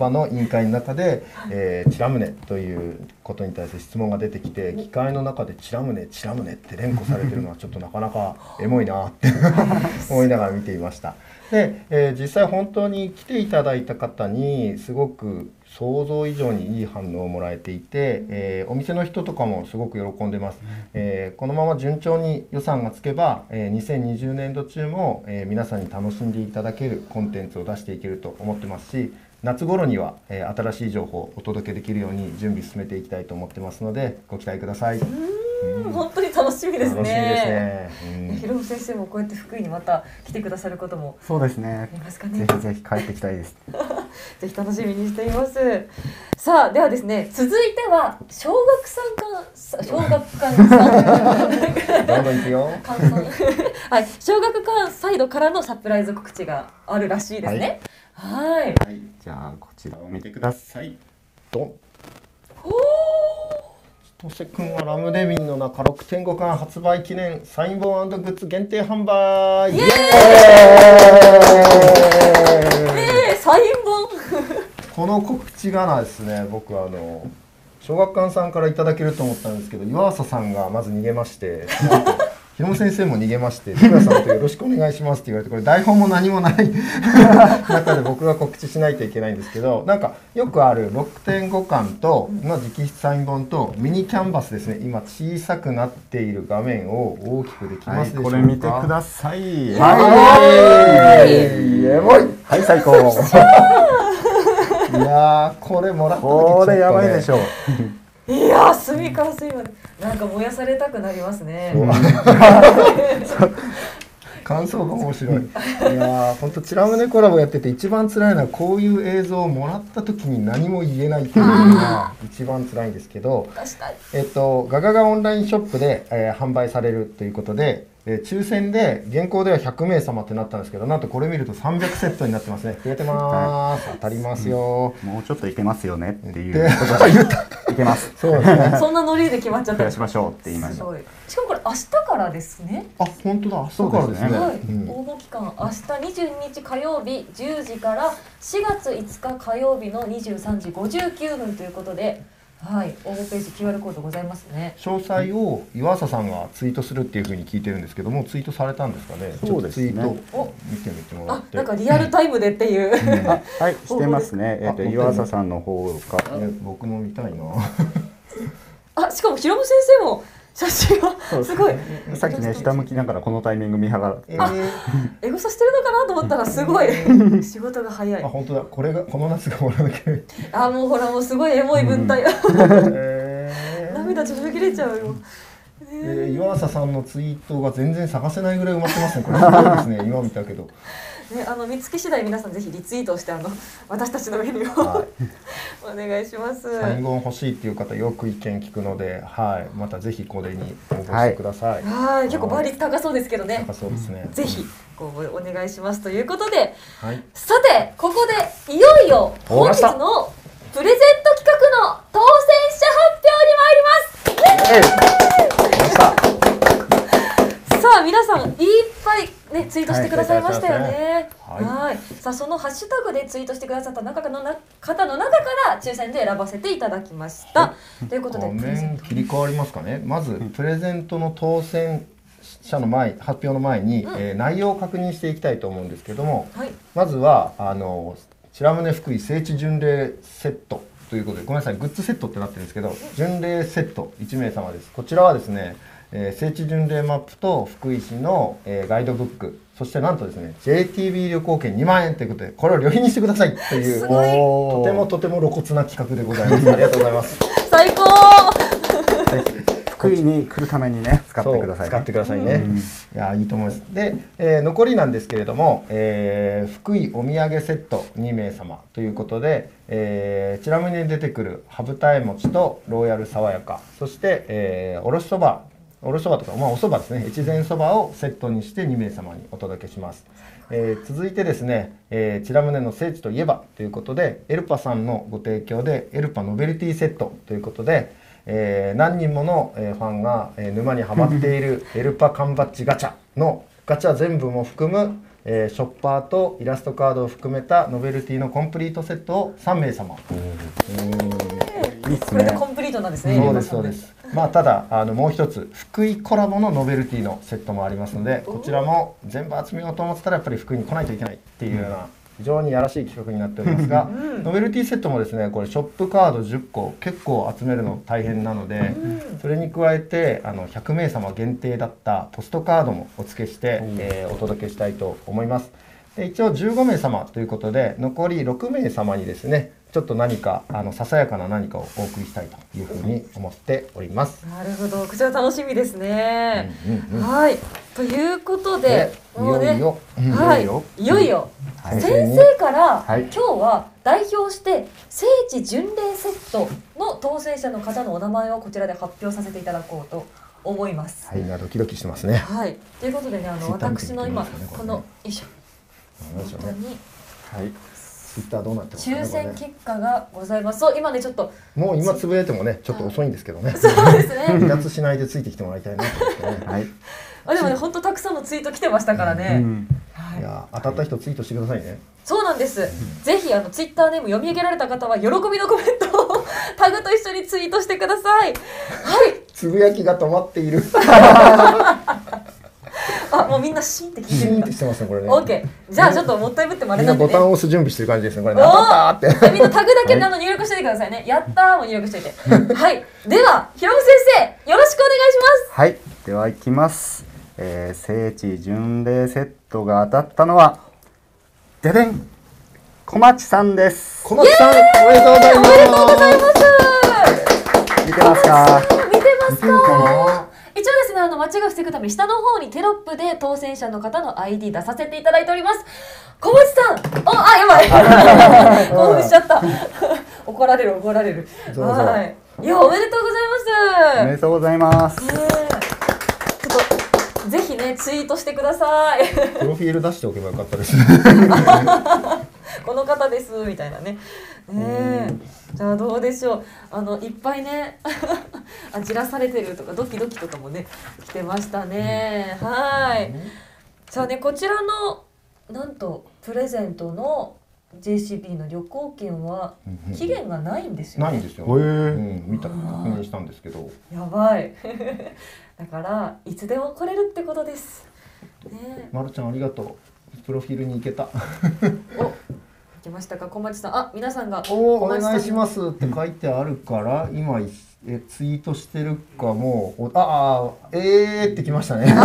場の委員会の中で、えー、チラムネということに対する質問が出てきて、機械の中でチラムネチラムネって連呼されてるのはちょっとなかなかエモいなって思いながら見ていました。で、えー、実際本当に来ていただいた方にすごく想像以上にいい反応をもらえていて、えー、お店の人とかもすごく喜んでます。えー、このまま順調に予算がつけば、えー、にせんにじゅうねんど中も、えー、皆さんに楽しんでいただけるコンテンツを出していけると思ってますし、夏頃には、えー、新しい情報をお届けできるように準備進めていきたいと思ってますので、ご期待ください。 うん、本当に楽しみですね。 楽しみですね。うん、 ひろむ先生もこうやって福井にまた来てくださることもそうですね。 ありますかね。 ぜひぜひ帰ってきたいです。 ぜひ楽しみにしています。さあ、ではですね、続いては小学さんか小学館さんどんどんいくよ。 はい、小学館サイドからのサプライズ告知があるらしいですね。はい。はい、 はい、じゃあこちらを見てください。 ドン。 おお。 とせくんはラムネミンの中ろくてんごかん発売記念サイン本&グッズ限定販売。 イエーイ。えー、サイン本。 この告知がなですね、僕あの小学館さんからいただけると思ったんですけど、岩浅さんがまず逃げまして、ひろむ先生も逃げまして、福田さんとよろしくお願いしますって言われて、これ台本も何もない中で僕が告知しないといけないんですけど、なんかよくある ろくてんご 巻との直筆サイン本とミニキャンバスですね。今小さくなっている画面を大きくできますでしょうか。 はい、これ見てください。 はい、エモい。 はい、最高。 いやー、これもらった時ちょっとね、 これやばいでしょう。 いやー、隅から隅までなんか燃やされたくなりますね。 感想が面白い。いやー、ほんとチラムネコラボやってて一番辛いのはこういう映像をもらった時に何も言えないっていうのが一番辛いんですけど、えっとガガガオンラインショップで、えー、販売されるということで、えー、抽選で現行ではひゃくめいさまってなったんですけど、なんとこれ見るとさんびゃくセットになってますね。増えてまーす。当たりますよ。 もうちょっといけますよねっていうことが言った。いけます。 そうですね。 そんなノリで決まっちゃった。 増やしましょうって言いました。 しかもこれ明日からですね。 あ、本当だ。明日からですね。 はい。うん、応募期間明日にじゅうににち火曜日じゅうじからしがついつか火曜日のにじゅうさんじごじゅうきゅうふんということで。はい、応募ページ キューアール コードございますね。 詳細を岩佐さんがツイートするっていうふうに聞いてるんですけども、ツイートされたんですかね。 そうですね。 ちょっとツイートを見てみてもらって。 あ、なんかリアルタイムでっていう。 うん、あ、はい、してますね。えっと岩佐さんの方か。 僕も見たいな。 あ、しかもひろむ先生も写真がすごい。 さっきね、下向きながらこのタイミング見ながら。 えー、エゴサしてるのかなと思ったらすごい仕事が早い。 あ、本当だ。これがこの夏がもらなきゃ。 あ、もうほらもうすごいエモい文体。 えー、 涙ちょっと切れちゃうよ。 えー、岩佐さんのツイートが全然探せないぐらい埋まってますね。これすごいですね。今見たけど。 ね、あの見つけ次第皆さんぜひリツイートをしてあの私たちのメニューを、はい、お願いします。 サイン本欲しいっていう方よく意見聞くので、はい、またぜひこれに応募してください。 はい、はい、結構倍率高そうですけどね。 高そうですね。 ぜひご応募お願いしますということで、 はい、 さてここでいよいよ本日のプレゼント企画の当選者発表に参ります。さあ皆さんいっぱいねツイートしてくださいましたよね。はい、はい。さあそのハッシュタグでツイートしてくださった中のな方の中から抽選で選ばせていただきました。はい、ということで画面切り替わりますかね。まずプレゼントの当選者の前発表の前に、うん、えー、内容を確認していきたいと思うんですけども、はい、まずはあの白宗福井聖地巡礼セットということで、ごめんなさい、グッズセットってなってるんですけど、巡礼セットいちめいさまです。こちらはですね、えー、聖地巡礼マップと福井市の、えー、ガイドブック、そしてなんとですね ジェイティービー 旅行券にまんえんということで、これを旅費にしてくださいというとてもとても露骨な企画でございます。ありがとうございます。 最高。 福井に来るためにね、使ってください、ね、 使ってくださいね。うん、いやいいと思います。で、えー、残りなんですけれども、えー、福井お土産セットにめいさまということで、えー、ちなみに出てくる羽二重餅とローヤル爽やか、そして、えー、おろしそばおろしそばとか、まあ、おそばですね、越前そばをセットにしてにめいさまにお届けします。えー、続いてですね、えー、チラムネの聖地といえばということで、エルパさんのご提供でエルパノベルティセットということで、えー、何人もの、えー、ファンが、えー、沼にはまっているエルパ缶バッジガチャのガチャ全部も含むえーショッパーとイラストカードを含めたノベルティのコンプリートセットをさんめいさま。 いいっすこれでね。 コンプリートなんですね。 そうですそう入れまです。まあただあのもう一つ福井コラボのノベルティのセットもありますので、こちらも全部集めようと思ってたらやっぱり福井に来ないといけないっていうような非常にやらしい企画になっておりますが、ノベルティセットもですね、これショップカードじゅっこ結構集めるの大変なので、それに加えてあのひゃくめいさま限定だったポストカードもお付けして、えーお届けしたいと思います。で一応じゅうごめいさまということで残りろくめいさまにですねちょっと何かあのささやかな何かをお送りしたいというふうに思っております。 なるほど、こちら楽しみですね。 うんうんうんはい、ということで、 でもうねいよいよ、うんはい、 いよいよいよ、 はい先生から、 はい今日は代表して聖地巡礼セットの当選者の方のお名前をこちらで発表させていただこうと思います。 はい、なドキドキしてますね。 はい、ということでね、あの Twitter 見て私の今、 みてみますかねこれねこのよいしょ、 なんでしょうね。 本当にはい。 ツイッターどうなってますかね。 抽選これね結果がございます。そう、今ねちょっともう今つぶやいてもね、ちょっと遅いんですけどね。 そうですね。 離脱しないでついてきてもらいたいなと思ってね。 はい。 あでもね本当たくさんのツイート来てましたからうね。 ん。 はいい。 や当たった人ツイートしてくださいね。 そうなんです。ぜひあのツイッターネーム読み上げられた方は喜びのコメントをタグと一緒にツイートしてください。はい。 つぶやきが止まっている。 あもうみんなシーンって聞いシーンてるんだってしてますねこれね。 オーケー。じゃあちょっともったいぶってもあれみんなでね。 なんボタンを押す準備してる感じですねこれね。 おー当たったーって。 みんなタグだけあの入力しておいてくださいね。やったーも入力しておいて。はい。ではひろむ先生よろしくお願いします。 はい。では行きます。えー、聖地巡礼セットが当たったのはででん小町さんです。 小松さんおめでとうございます。 おめでとうございます。 見てますか？ 見てます見てるかか？ な。 一応ですね、あの間違いを防ぐために下の方にテロップで当選者の方の アイディー 出させていただいております。小町さん、お、あ、やばい。興奮しちゃった。怒られる怒られる。 どうぞはい。いやおめでとうございます。 おめでとうございます。 ねえちょっとぜひねツイートしてください。 プロフィール出しておけばよかったですね。 この方ですみたいなね。ねえじゃあどうでしょう。あのいっぱいねあじらされてるとかドキドキとかもね来てましたね。はい。さあねこちらのなんとプレゼントの ジェイシービー の旅行券は期限がないんですよね。 ないんですよ。 へーうん見た確認したんですけど。 やばい。だからいつでも来れるってことです。ねまるちゃんありがとう。プロフィールに行けた。 えお行きましたか小町さん。あ皆さんがおお小町さんに願いしますって書いてあるから今いえツイートしてるかもうおああえーってきましたね。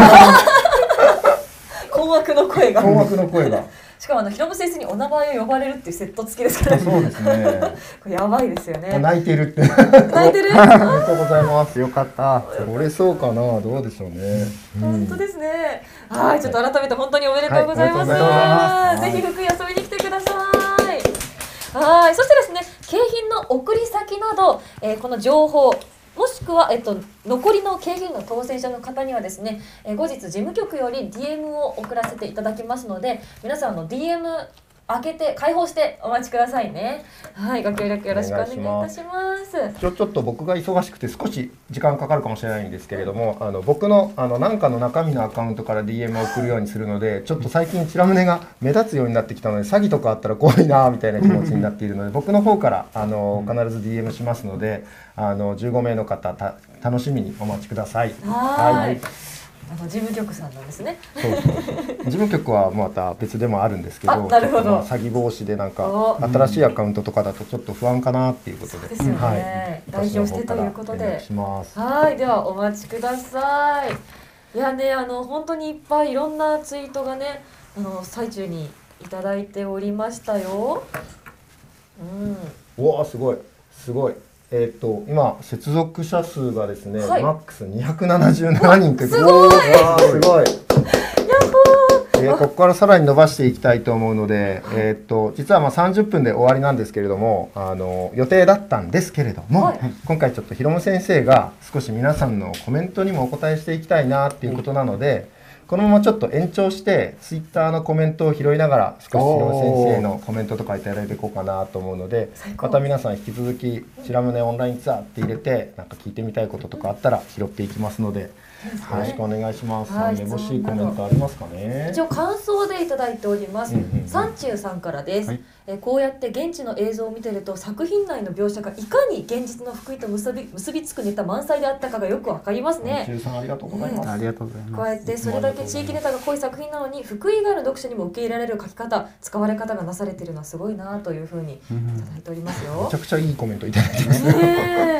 困惑の声が。 困惑の声が。 しかもあのひろむ先生にお名前を呼ばれるっていうセット付きですから、ね、 そうですね。 これやばいですよね。 泣いてるって。 泣いてる。 おめでとうございます。 よかった。 これそうかなどうでしょうね。 本当ですね。はい、ちょっと改めて本当におめでとうございます。 はいおめでとうございますぜひ福井遊びに来てください。はい、そしてですね、景品の送り先など、えーこの情報。もしくは、えっと、残りの景品の当選者の方にはですね、えー後日事務局より ディーエム を送らせていただきますので皆さんあの ディーエム 開けて開放してお待ちくださいね。はい、ご協力よろしくお願いいたします。 ちょちょっと僕が忙しくて少し時間かかるかもしれないんですけれども、あの僕のあのなんかの中身のアカウントから ディーエム を送るようにするので、ちょっと最近チラムネが目立つようになってきたので、詐欺とかあったら怖いなみたいな気持ちになっているので、僕の方からあの必ず ディーエム しますので、あのじゅうごめいの方た楽しみにお待ちください。 はーい。 はいあの事務局さんなんですね。 そうそう事務局はまた別でもあるんですけど、 あなるほどちょっとまあ詐欺防止でなんかお新しいアカウントとかだとちょっと不安かなっていうことで、 ですよねはい、 代表してということで私の方から連絡します。 はい、ではお待ちください。いやね、あの本当にいっぱいいろんなツイートがね、あの最中にいただいておりましたよ。うん。 うわーすごいすごい。えーっと今接続者数がですね、 はいマックスにひゃくななじゅうななにんというすごいおーわーすごい。えーここからさらに伸ばしていきたいと思うので、えーっと実はまあさんじゅっぷんで終わりなんですけれども、あの予定だったんですけれども、 はい今回ちょっとひろむ先生が少し皆さんのコメントにもお答えしていきたいなっていうことなので、 このままちょっと延長してツイッターのコメントを拾いながら少しひろむ先生のコメントとかいただいていこうかなと思うので、また皆さん引き続き白宗オンラインツアーって入れてなんか聞いてみたいこととかあったら拾っていきますので、よろしくお願いします。 はいめぼしいコメントありますかね。 一応感想でいただいております。 うんうんうんサンチューさんからです、 はいえこうやって現地の映像を見てると作品内の描写がいかに現実の福井と結び結びつくネタ満載であったかがよくわかりますね。 中さんありがとうございます。 ありがとうございこうます。 やってそれだけ地域ネタが濃い作品なのに福井以外の読者にも受け入れられる書き方、使われ方がなされているのはすごいなというふうにいただいておりますよめちゃ。くちゃいいコメントいただいてます。 ねえ。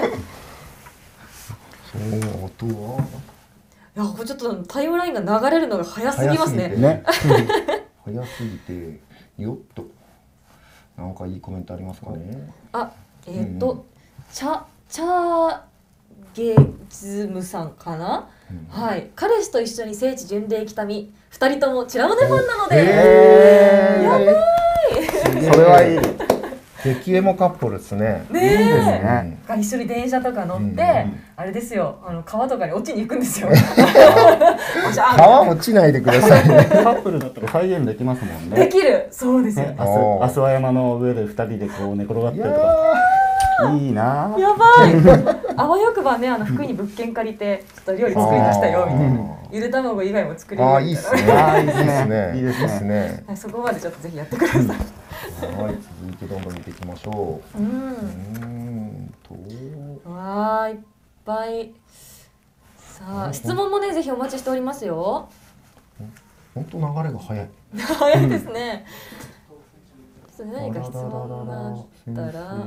そうあとは。 いやこれちょっとタイムラインが流れるのが早すぎますね。 ね。 早すぎてよっとなんかいいコメントありますかね。 あ、えっ、ー、と、 うんうんチャチャゲズムさんかな、 うんはい、彼氏と一緒に聖地巡礼来たみ、二人ともチラムネファンなので、 えー、 やばい。 それはいい。 激エモカップルですね。 ねえいいですね。 が一緒に電車とか乗って、 うんうんあれですよ、あの川とかに落ちに行くんですよ。おしゃー川落ちないでくださいね。 カップルだったら再現できますもんね。 できる、そうですよ。 ね、 あー阿蘇山の上で二人でこう寝転がっていやるとか。いいなぁ。 やばい。あわよくばね、あの福井に物件借りて、ちょっと料理作りましたよみたいな。ゆで卵以外も作れるあみたいな。 ーいいっすね。 あーいいいいっすね。 いいですねいいっすね。 はい、そこまでちょっとぜひやってください。 はい、続いてどんどん見ていきましょう。 うん。 うーんと。 わーいっぱい。さあ質問もねぜひお待ちしておりますよ。 本当流れが早い。 早いですね。ちょっと何か質問があったら、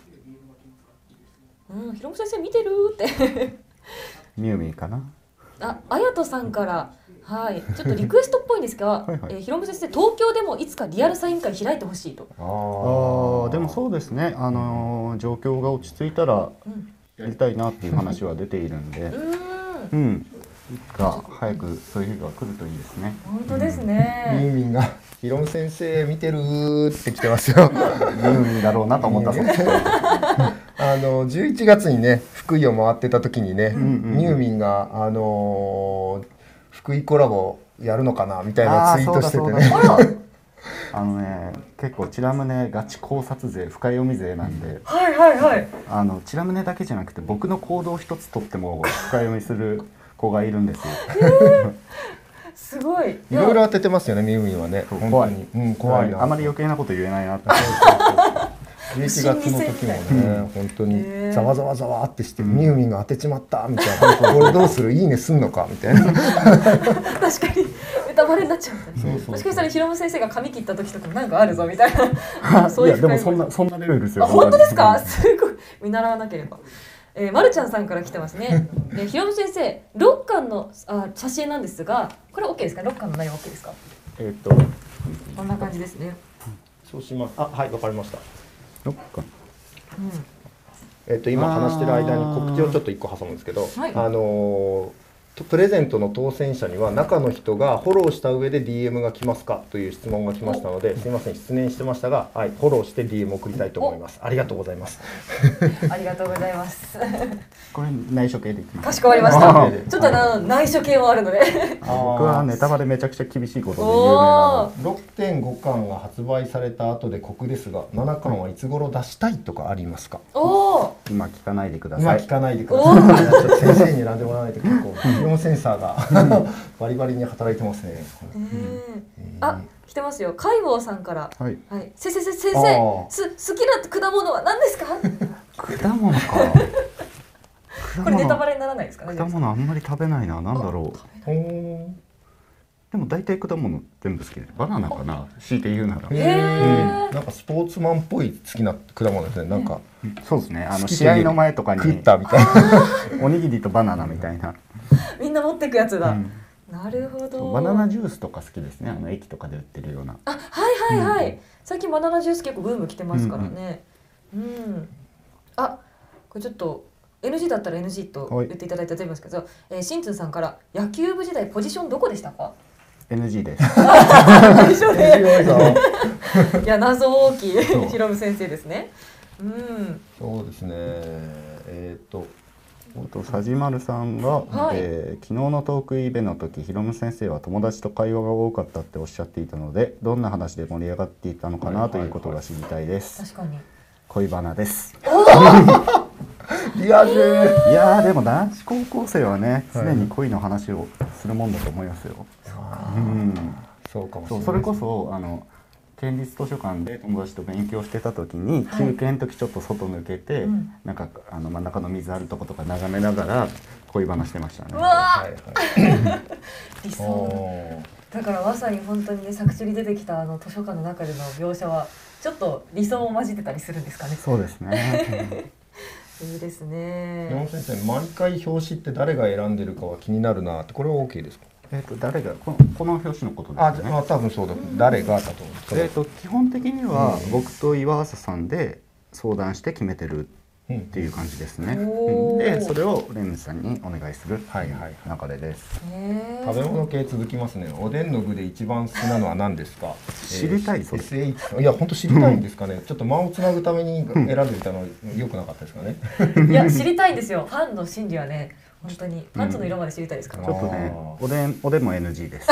うん、ひろむ先生見てるって。 ミュウミかな。 あ、あやとさんから。はい、ちょっとリクエストっぽいんですが、 はいはいえー、ひろむ先生、東京でもいつかリアルサイン会開いてほしいと。 ああ、でもそうですね。あのー状況が落ち着いたらうん、 やりたいなっていう話は出ているんで、 うーん、 うん、いつか早くそういう日が来るといいですね。 本当ですみね。 んみんがひろむ先生見てるーって来てますよ。 ミュウミだろうなと思ったそうです。 あのじゅういちがつにね福井を回ってた時にね、 んうんうんみゆみんがあのー福井コラボやるのかなみたいなツイートしててね。 あーそうだそうだあのね、結構チラムネガチ考察勢、深読み勢なんで、 はいはいはい。 あのチラムネだけじゃなくて僕の行動一つとっても深読みする子がいるんですよ。 すごい。 いろいろ当ててますよねみゆみんはね。 そう本当に、うん、怖いな。 あまり余計なこと言えないなって。 じゅういちがつの時もね、本当にへーざわざわざわってして、みゆみんが当てちまったみたいな、これどうする、いいねすんのかみたいな。 確かに歌バレになっちゃうみたいな。 そうそうそうもしかしたらひろむ先生が髪切った時とかもなんかあるぞみたいな。そういういやでも深いそんなそんなレベルですよ。 あ、本当ですか？すごい見習わなければ。えー、まるちゃんさんから来てますね。で、ひろむ先生、ろっかんのあ写真なんですが、これ OK ですか？ろっかんの内容 OK ですか？ えっとこんな感じですね。 そうします。あ、はい、わかりました。 どっかうん。 えっと今話してる間に告知をちょっと一個挟むんですけど、 はいあのープレゼントの当選者には中の人がフォローした上で ディーエム が来ますかという質問が来ましたので、すみません失念してましたが、はい、フォローして ディーエム を送りたいと思います。ありがとうございます。 ありがとうございます。 これ内緒系でいきます。 かしこまりましあた。 ーちょっとあの内緒系もあるので。 僕はネタバレめちゃくちゃ厳しいことで有名おなー。 ろくてんごかんが発売された後で告ですが、ななかんはいつ頃出したいとかありますか？ おお。 の今聞かないでくだ今さい。 聞かないでください。ちょっと先生に選んでもらわないと結構ヒロムセンサーがバリバリに働いてますね。 えー、あ、来てますよ。海坊さんから。 はい。 はい。せせせ先あ生ー、 す好きな果物は何ですか？ 果物か。 これネタバレにならないですかね。 果物あんまり食べないな。なんだろう。 ほーん。 でも大体果物全部好きで。バナナかな。強いて言うなら。 へーーなんかスポーツマンっぽい好きな果物ですね。なんかそうですね。あ好きというの試合の前とかに食ったみたいな。 おにぎりとバナナみたいな。 みんな持ってくやつだ。 うんなるほど。 バナナジュースとか好きですね。あの駅とかで売ってるような。 あ、はいはいはい。最近バナナジュース結構ブーム来てますからね。うん。あ、これちょっと エヌジー だったら エヌジー と言っていただいたらと思いますけど、えー、しんつんさんから野球部時代ポジションどこでしたか？ エヌジー です。 一緒で。 強いぞ。 いや謎大きいそうひろむ先生ですね。うん。 そうですね。えっととさじまるさんが、 はいえー昨日のトークイベの時ひろむ先生は友達と会話が多かったっておっしゃっていたのでどんな話で盛り上がっていたのかなということが知りたいです。 確かに。 恋バナです。 リア充。 いやーでも男子高校生はねはい常に恋の話をするもんだと思いますよ。うんそうかもしれない。 そうそれこそあの県立図書館で友達と勉強してた時に、 はい休憩の時ちょっと外抜けて、 うんなんかあの真ん中の水あるとことか眺めながら恋バナしてましたね。 うわはいはい。 理想おーだからまさに本当にね作中に出てきたあの図書館の中での描写はちょっと理想も混じってたりするんですかね。 そうですね。 いいです山ね。 本先生、毎回表紙って誰が選んでるかは気になるなって、これは OK ですか？ えっと誰がこのこの表紙のことであ、 すね。 じゃあ多分そうだ。誰がだと思うんですけど。 えっと基本的には僕と岩浅さんで相談して決めてるうんっていう感じですね。 おーうんでそれをレンズさんにお願いするはいはいはい流れです。 へー食べ物系続きますね。おでんの具で一番好きなのは何ですか？ 知りたいそれエスエイチ さんいや本当知りたいんですかね。ちょっと間をつなぐために選んでいたの良くなかったですかね。 いや知りたいんですよ。ファンの心理はね本当にパンツの色まで知りたいですから。 ちょっとねあーおでんおでんも エヌジー です。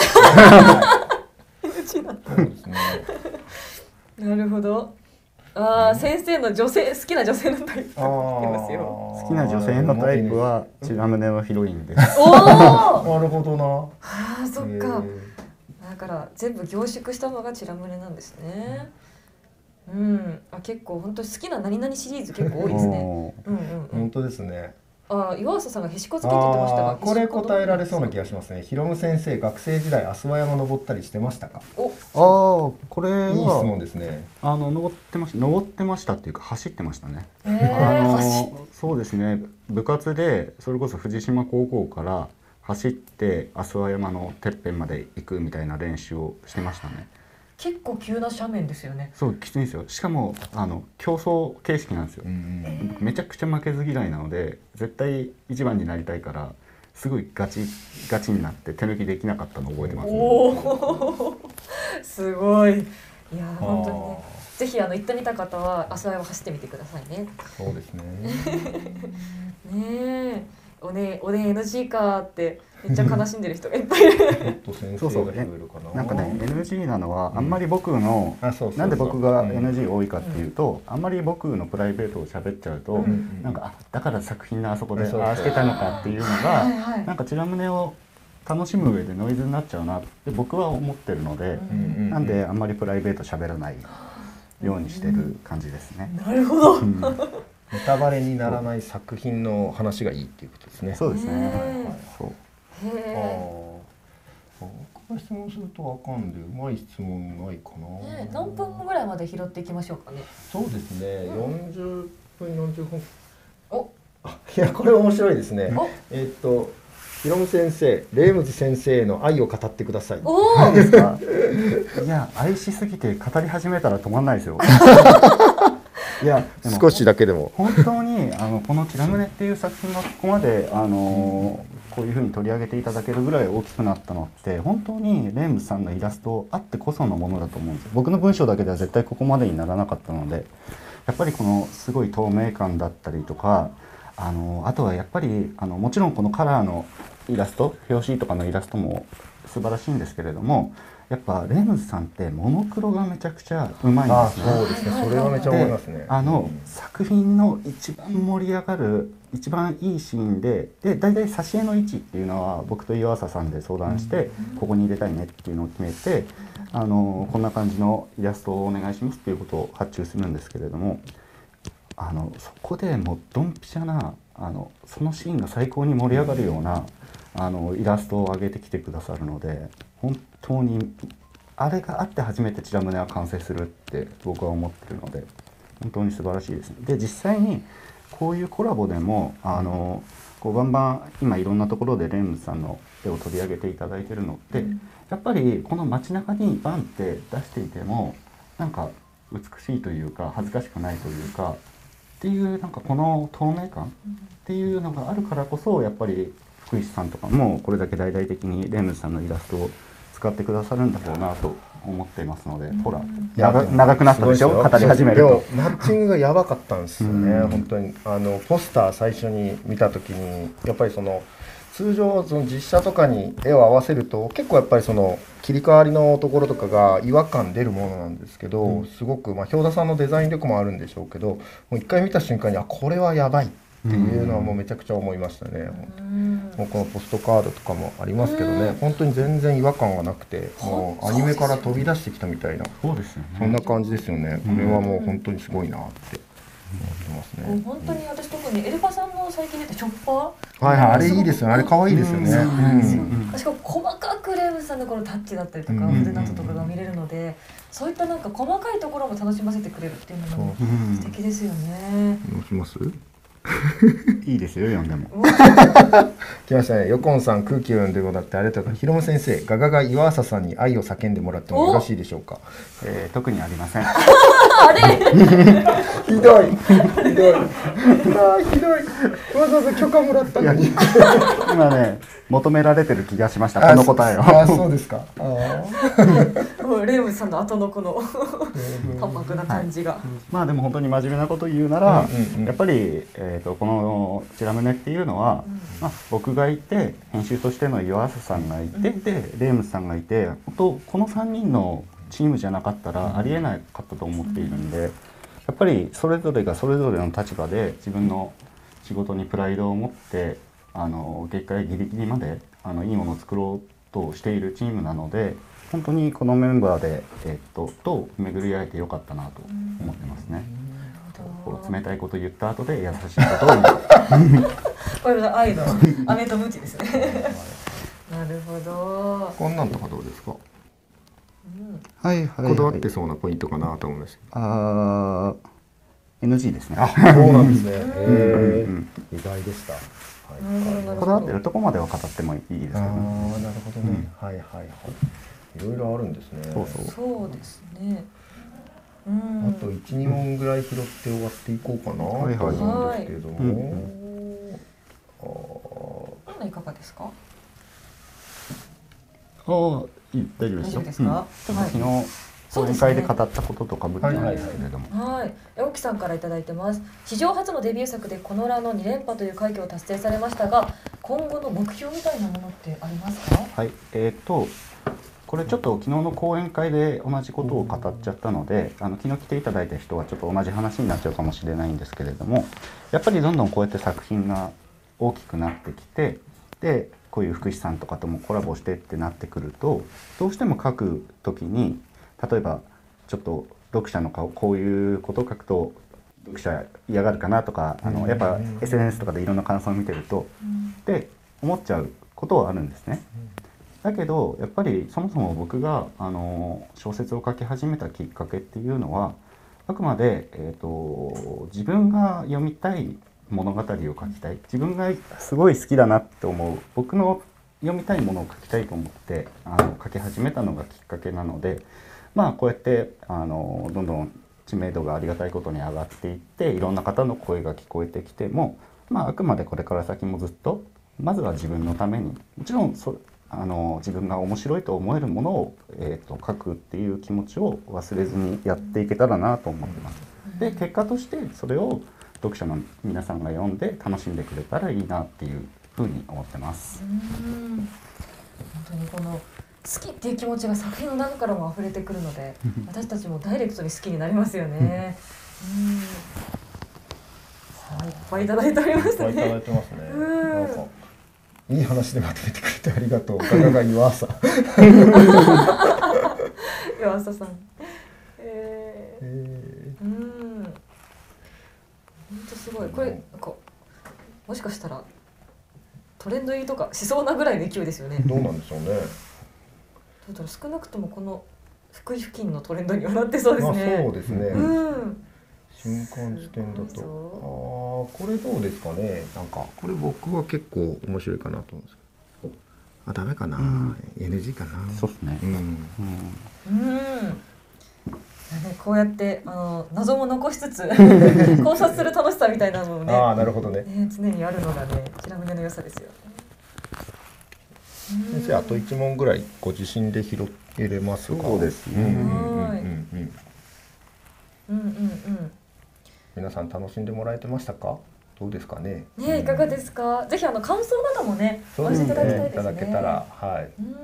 そうですね。 なるほど。ああ先生の女性好きな女性のタイプってあーますよ。 好きな女性のタイプはチラムネのヒロインです。 おお。 なるほどな。 ああそっか。 へーだから全部凝縮したのがチラムネなんですね。うん。あ結構本当に好きな何々シリーズ結構多いですね。 おーうんうんうん。 本当ですね。 あ岩浅さんがへしこ漬けって言ってましたが。 あーこれ答えられそうな気が。 がしますね。ひろむ先生、学生時代阿諏訪山登ったりしてましたか？ お。 ああこれいい質問はですね。 あの登ってました登ってましたっていうか走ってましたね。 ええあの走そうですね部活でそれこそ藤島高校から走って阿諏訪山のてっぺんまで行くみたいな練習をしてましたね。 結構急な斜面ですよね。 そうきついんですよ。しかもあの競争形式なんですよう。ん僕めちゃくちゃ負けず嫌いなので絶対一番になりたいからすごいガチガチになって手抜きできなかったのを覚えてますね。 おお。すごい。いやうん。 本当にね。 あぜひあの行ってみた方は阿諏訪山走ってみてくださいね。 ーそうですね。 ねえ。おねおでん エヌジー かってめっちゃ悲しんでる人がいっぱいいる。 ちょっと先生が増えるかな。 なんかね エヌジー なのはあんまり僕の、 あ、そうそうそうなんで僕がうんエヌジー 多いかっていうと、あんまり僕のプライベートを喋っちゃうと、 うんなんかあだから作品のあそこでそうそうああしてたのかっていうのはいがはいなんかチラムネを楽しむ上でノイズになっちゃうなって僕は思ってるので、 うんなんであんまりプライベート喋らないようにしてる感じですね。 なるほど。 うんネタバレにならない作品の話がいいっていうことですね。 そうですね。 ねそうへあえ。 ー僕が質問するとわかんでうまい質問ないかな。 ね何分後ぐらいまで拾っていきましょうかね。 そうですね。よんじゅっぷんよんじゅっぷん。 おあ、いやこれ面白いですねお。 えーっとひろむ先生、レームズ先生への愛を語ってください。 おお。 何ですか。いや愛しすぎて語り始めたら止まんないですよ。いやでも少しだけでも。 本当にあのこの「チラムネ」っていう作品がここまで、あのーこういうふうに取り上げていただけるぐらい大きくなったのって本当にレームズさんのイラストあってこそのものだと思うんですよ。僕の文章だけでは絶対ここまでにならなかったのでやっぱりこのすごい透明感だったりとか、あのーあとはやっぱりあのもちろんこのカラーのイラスト表紙とかのイラストも素晴らしいんですけれどもやっぱレームズさんってモノクロがめちゃくちゃうまいんあ、 ですね。 そうですね。それはめちゃ思いますね。 あの、 うん作品の一番盛り上がる一番いいシーンでで大体挿絵の位置っていうのは僕と岩浅さんで相談して、ここに入れたいねっていうのを決めてあのこんな感じのイラストをお願いしますっていうことを発注するんですけれどもあのそこでもうドンピシャなあのそのシーンが最高に盛り上がるようなあのイラストを上げてきてくださるので本当にあれがあって初めてチラムネは完成するって僕は思ってるので本当に素晴らしいですね。で実際にこういうコラボでもあのこうバンバン今いろんなところでレンズさんの絵を取り上げていただいてるのって、やっぱりこの街中にバンって出していてもなんか美しいというか恥ずかしくないというかっていうなんかこの透明感っていうのがあるからこそやっぱり福石さんとかもこれだけ大々的にレンズさんのイラストを使ってくださるんだろうなと思っていますので、ほらいや長長くなったでしょ、語り始めると。 でもマッチングがやばかったんですよね、 うん本当に。あのポスター最初に見た時にやっぱりその通常その実写とかに絵を合わせると結構やっぱりその切り替わりのところとかが違和感出るものなんですけど、 うん、 すごくまあ氷田さんのデザイン力もあるんでしょうけど、もう一回見た瞬間にあこれはやばいっていうのはもうめちゃくちゃ思いましたね。もうこのポストカードとかもありますけどね、本当に全然違和感がなくて、もうアニメから飛び出してきたみたいな、 そうですよね。 そんな感じですよね。これはもう本当にすごいなって思ってますね。 本当に私特にエルパさんの最近出たチョッパー、 はいはい、あれいいですよね。あれ可愛いですよね。 しかも細かくレームさんのこのタッチだったりとか腕などとかが見れるので、そういったなんか細かいところも楽しませてくれるっていうのも素敵ですよね。 どうします？ いいですよ、読んでも。 来ましたね。ヨコンさん空気を読んでもらってありがとうございます。ひろむ先生、ガガガ岩浅さんに愛を叫んでもらってもよろしいでしょうか。 えー、特にありません。 あれひどいひどいあーひどい、わざわざ許可もらったのに今ね、求められてる気がしました、この答えを。 あ、そうですか。あもうレームさんの後のこの淡白な感じが、はい、 まあでも本当に真面目なこと言うなら、 うんうんうん、やっぱり、えー、とこの「ちらむね」っていうのは、うんまあ、僕がいて編集としての岩浅さんがいて、うん、でレームさんがいて、本当このさんにんのチームじゃなかったらありえなかったと思っているんで、やっぱりそれぞれがそれぞれの立場で自分の仕事にプライドを持ってあの限界ギリギリまであのいいものを作ろうとしているチームなので、本当にこのメンバーで、えー、っとと巡り合えてよかったなと思ってますね。こう冷たいこと言った後で優しいことを言うこれが愛の飴とムチですねなるほど。 こんなんとかどうですか？ うん、はいはい、はい、 こだわってそうなポイントかなと思いました。 あー エヌジー ですね。 あ、そうなんですね。へー、意外でした。 はい、こだわってるとこまでは語ってもいいですけど、ね、 ああ、なるほどね、うん、はいはいはい、いろいろあるんですね。 そうそう、 そうですね。 うん、あといち、に問ぐらい拾って終わっていこうかなと思うんですけれども、 ああ、いかがですか？ ああ、いい、大丈夫ですよ。 大丈夫ですか？ うん、昨日講演会で語ったこととかぶってないですけれども、 はい、青木さんからいただいてます。史上初のデビュー作でこのらのに連覇という快挙を達成されましたが、今後の目標みたいなものってありますか？ はい、えーとこれちょっと昨日の講演会で同じことを語っちゃったので、あの昨日来ていただいた人はちょっと同じ話になっちゃうかもしれないんですけれども、やっぱりどんどんこうやって作品が大きくなってきて、でこういう福祉さんとかともコラボしてってなってくると、どうしても書く時に例えばちょっと読者の顔こういうことを書くと読者嫌がるかなとか、あのやっぱ エスエヌエス とかでいろんな感想を見てると、って思っちゃうことはあるんですね。だけどやっぱりそもそも僕があの小説を書き始めたきっかけっていうのは、あくまで、えーと、自分が読みたい物語を書きたい、自分がすごい好きだなって思う僕の読みたいものを書きたいと思ってあの書き始めたのがきっかけなので、まあこうやってあのどんどん知名度がありがたいことに上がっていって、いろんな方の声が聞こえてきても、まああくまでこれから先もずっとまずは自分のために、もちろんそあの自分が面白いと思えるものを、えー、と書くっていう気持ちを忘れずにやっていけたらなと思ってます。で結果としてそれを読者の皆さんが読んで楽しんでくれたらいいなっていうふうに思ってます。 うん本当にこの好きっていう気持ちが作品の中からも溢れてくるので私たちもダイレクトに好きになりますよね。うん、いっぱいいただいておりますね。 いっぱいいただいてますね。なんかいい話でまとめてくれてありがとう。ガガガ岩浅。 岩浅さん。えー、 えー、 うん。本当すごい。これなんかもしかしたらトレンド入りとかしそうなぐらいの勢いですよね。 どうなんでしょうね。 どうだろう、少なくともこの福井付近のトレンドにはなってそうですね。 まあ、そうですね。 うん。 瞬間時点だと、ああこれどうですかね。なんかこれ僕は結構面白いかなと思うんですけど、あダメかな、うん、エヌジー かな。 そうですね。うん。うん。 うんこうやってあの謎も残しつつ考察する楽しさみたいなのもね。 ああなるほどね。 ね常にあるのがね、ちらむねの良さですよね。 先生あといち問ぐらいご自身で拾えれますか？ そうですね。 うんうんうんうんうん。 うんうんうん皆さん楽しんでもらえてましたか？どうですかね。 ね、いかがですか？ぜひあの感想などもね、 そうです教えていただきたいね。いですね。 ただけたら、はい。 うん。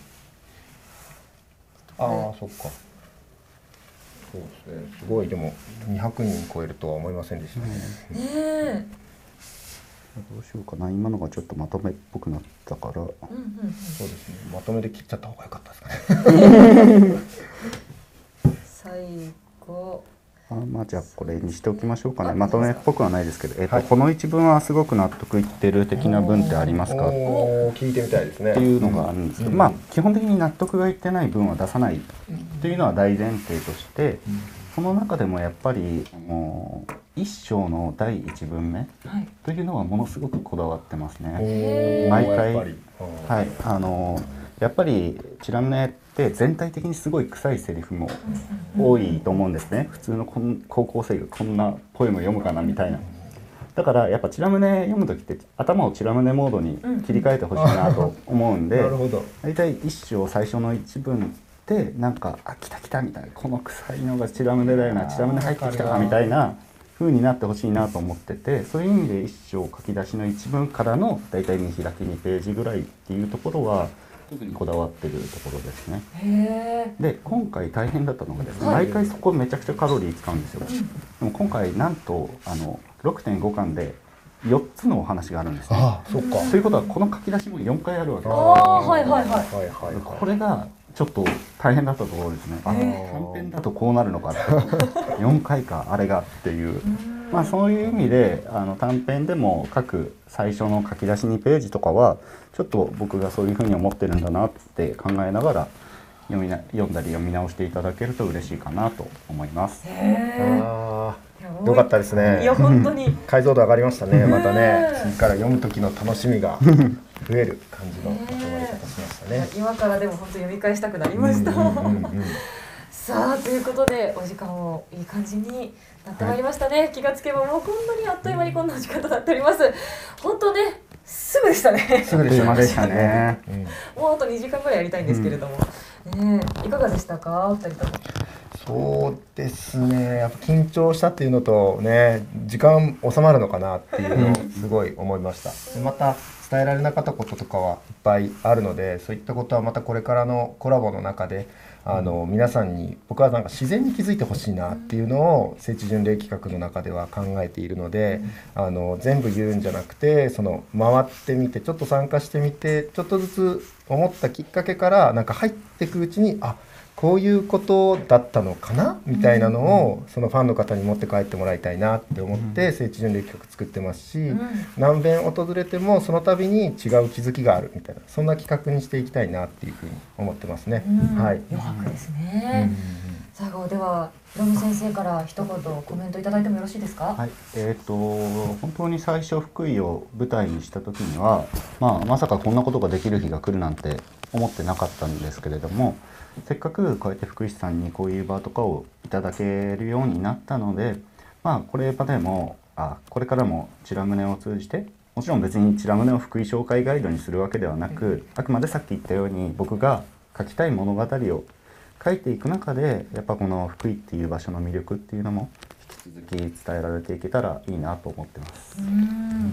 ああ、そっか。そうですね。すごいでもにひゃくにん超えるとは思いませんでしたね。 ねえ。 どうしようかな。今のがちょっとまとめっぽくなったから。 うんうんうん。 そうですね。まとめで切っちゃった方が良かったですかね。 最後。 あまあじゃあこれにしておきましょうかね。 あまとめっぽくはないですけど、えっと、 はいこの一文はすごく納得いってる的な文ってありますかっおお、聞いてみたいですね。 ていうのがあるんですけど、 うんまあ基本的に納得がいってない文は出さないっていうのは大前提として、その中でもやっぱりもう一章の第一文目はい。 というのはものすごくこだわってますおね。 ー毎回やっぱりはい、あのやっぱりチラムネって全体的にすごい臭いセリフも多いと思うんですね。普通のこん高校生がこんなポエム読むかなみたいな。だからやっぱチラムネ読む時って頭をチラムネモードに切り替えてほしいなと思うんで、 なるほど。 大体一章最初の一文ってなんか「あ来た来た」みたいな「この臭いのがチラムネだよな、チラムネ入ってきたか」みたいな風になってほしいなと思ってて、そういう意味で一章書き出しの一文からの大体見開きにページぐらいっていうところは特にこだわってるところですね。 へえ。 で今回大変だったのがですね、 はい毎回そこめちゃくちゃカロリー使うんですよ。でも今回なんとあの ろくてんご 巻でよっつのお話があるんですね。 ああ、そっか。 ということはこの書き出しもよんかいあるわけです。 ああ、はいはいはい。 はいはいはい。 これがちょっと大変だったところですね。あへ短編だとこうなるのかってよんかいかあれがっていう。まあそういう意味であの短編でも書く最初の書き出しにページとかはちょっと僕がそういうふうに思ってるんだなって考えながら読みな読んだり読み直していただけると嬉しいかなと思います。 へえ。 ああ、よかったですね。 いや本当に。 解像度上がりましたね。またねね、 次から読む時の楽しみが増える感じのまとまり方しましたね。 今からでも本当読み返したくなりました。 うんうんうんうんさあということでお時間もいい感じになってまいりましたね、はい、気がつけばもうこんなにあっという間にこんなお時間となっております。本当ねすぐでしたね。 すぐでしたでしたね。 もうあとにじかんぐらいやりたいんですけれども、うん、ねいかがでしたかお二人とも。 そうですね、やっぱ緊張したっていうのとね、時間収まるのかなっていうのをすごい思いました。でまた伝えられなかったこととかはいっぱいあるので、そういったことはまたこれからのコラボの中であの皆さんに僕はなんか自然に気づいてほしいなっていうのを聖地巡礼企画の中では考えているので、あの全部言うんじゃなくて、その回ってみてちょっと参加してみてちょっとずつ思ったきっかけからなんか入っていくうちに、あこういうことだったのかなみたいなのをそのファンの方に持って帰ってもらいたいなって思って聖地巡礼企画作ってますし、何遍訪れてもその度に違う気づきがあるみたいな、そんな企画にしていきたいなっていうふうに思ってますね。はい。 余白ですね。最後ではヒロミ先生から一言コメントいただいてもよろしいですか。 はい、えーと本当に最初福井を舞台にした時には、まあ、まさかこんなことができる日が来るなんて思ってなかったんですけれども、せっかくこうやって福井さんにこういう場とかをいただけるようになったので、まあこれまでもあこれからもチラムネを通じて、もちろん別にチラムネを福井紹介ガイドにするわけではなく、あくまでさっき言ったように僕が書きたい物語を書いていく中で、やっぱこの福井っていう場所の魅力っていうのも引き続き伝えられていけたらいいなと思ってます。 うん、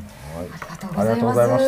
ありがとうございました。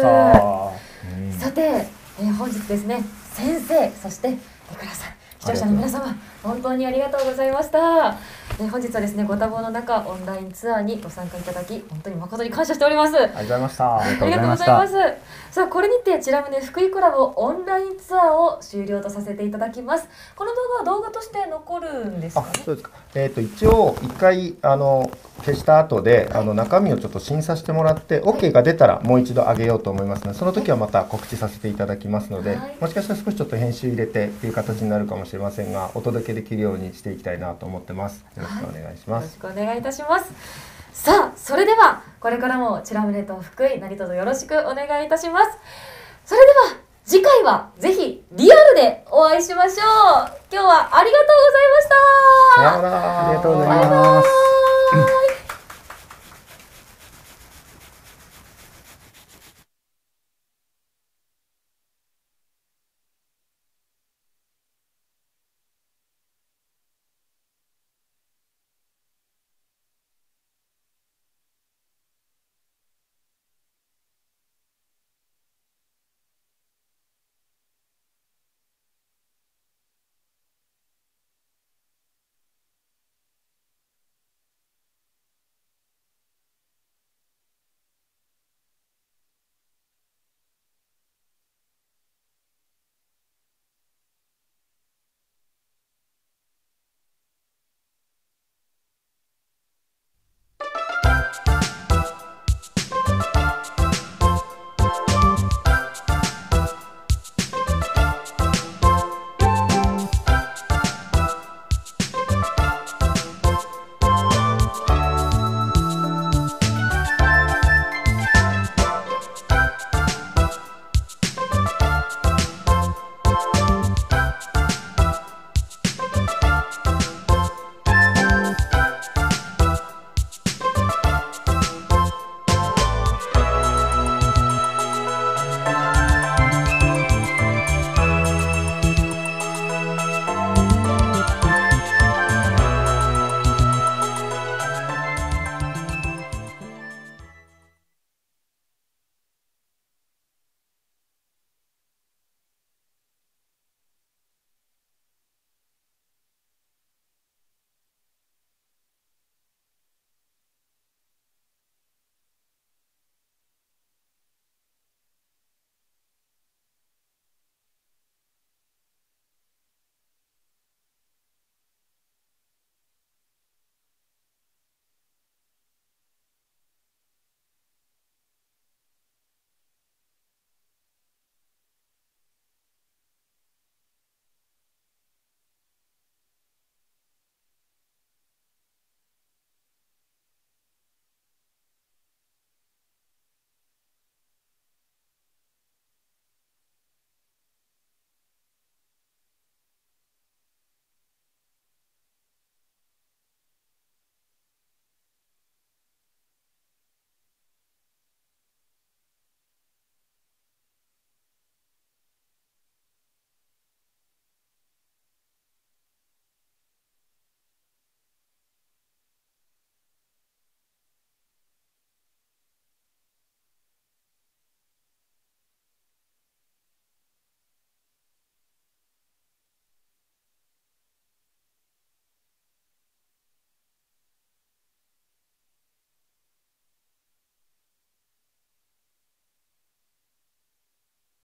さて、えー、本日ですね、先生そしてレクラさん、視聴者の皆様本当にありがとうございました。えー、本日はですねご多忙の中オンラインツアーにご参加いただき本当に誠に感謝しております。 ありがとうございました。 ありがとうございます。さあこれにてチラムネ福井コラボオンラインツアーを終了とさせていただきます。この動画は動画として残るんですかね。 あ、そうですか。えっと一応一回あの消した後で、あの中身をちょっと審査してもらって OK が出たらもう一度上げようと思いますので、その時はまた告知させていただきますので、はい、もしかしたら少しちょっと編集入れてっていう形になるかもしれませんが、お届けできるようにしていきたいなと思ってます。よろしくお願いします。 はい、よろしくお願いいたします。さあそれではこれからもチラムネと福井何卒よろしくお願いいたします。それでは次回はぜひリアルでお会いしましょう。今日はありがとうございました。 さようなら。 ありがとうございます。 バイバイ。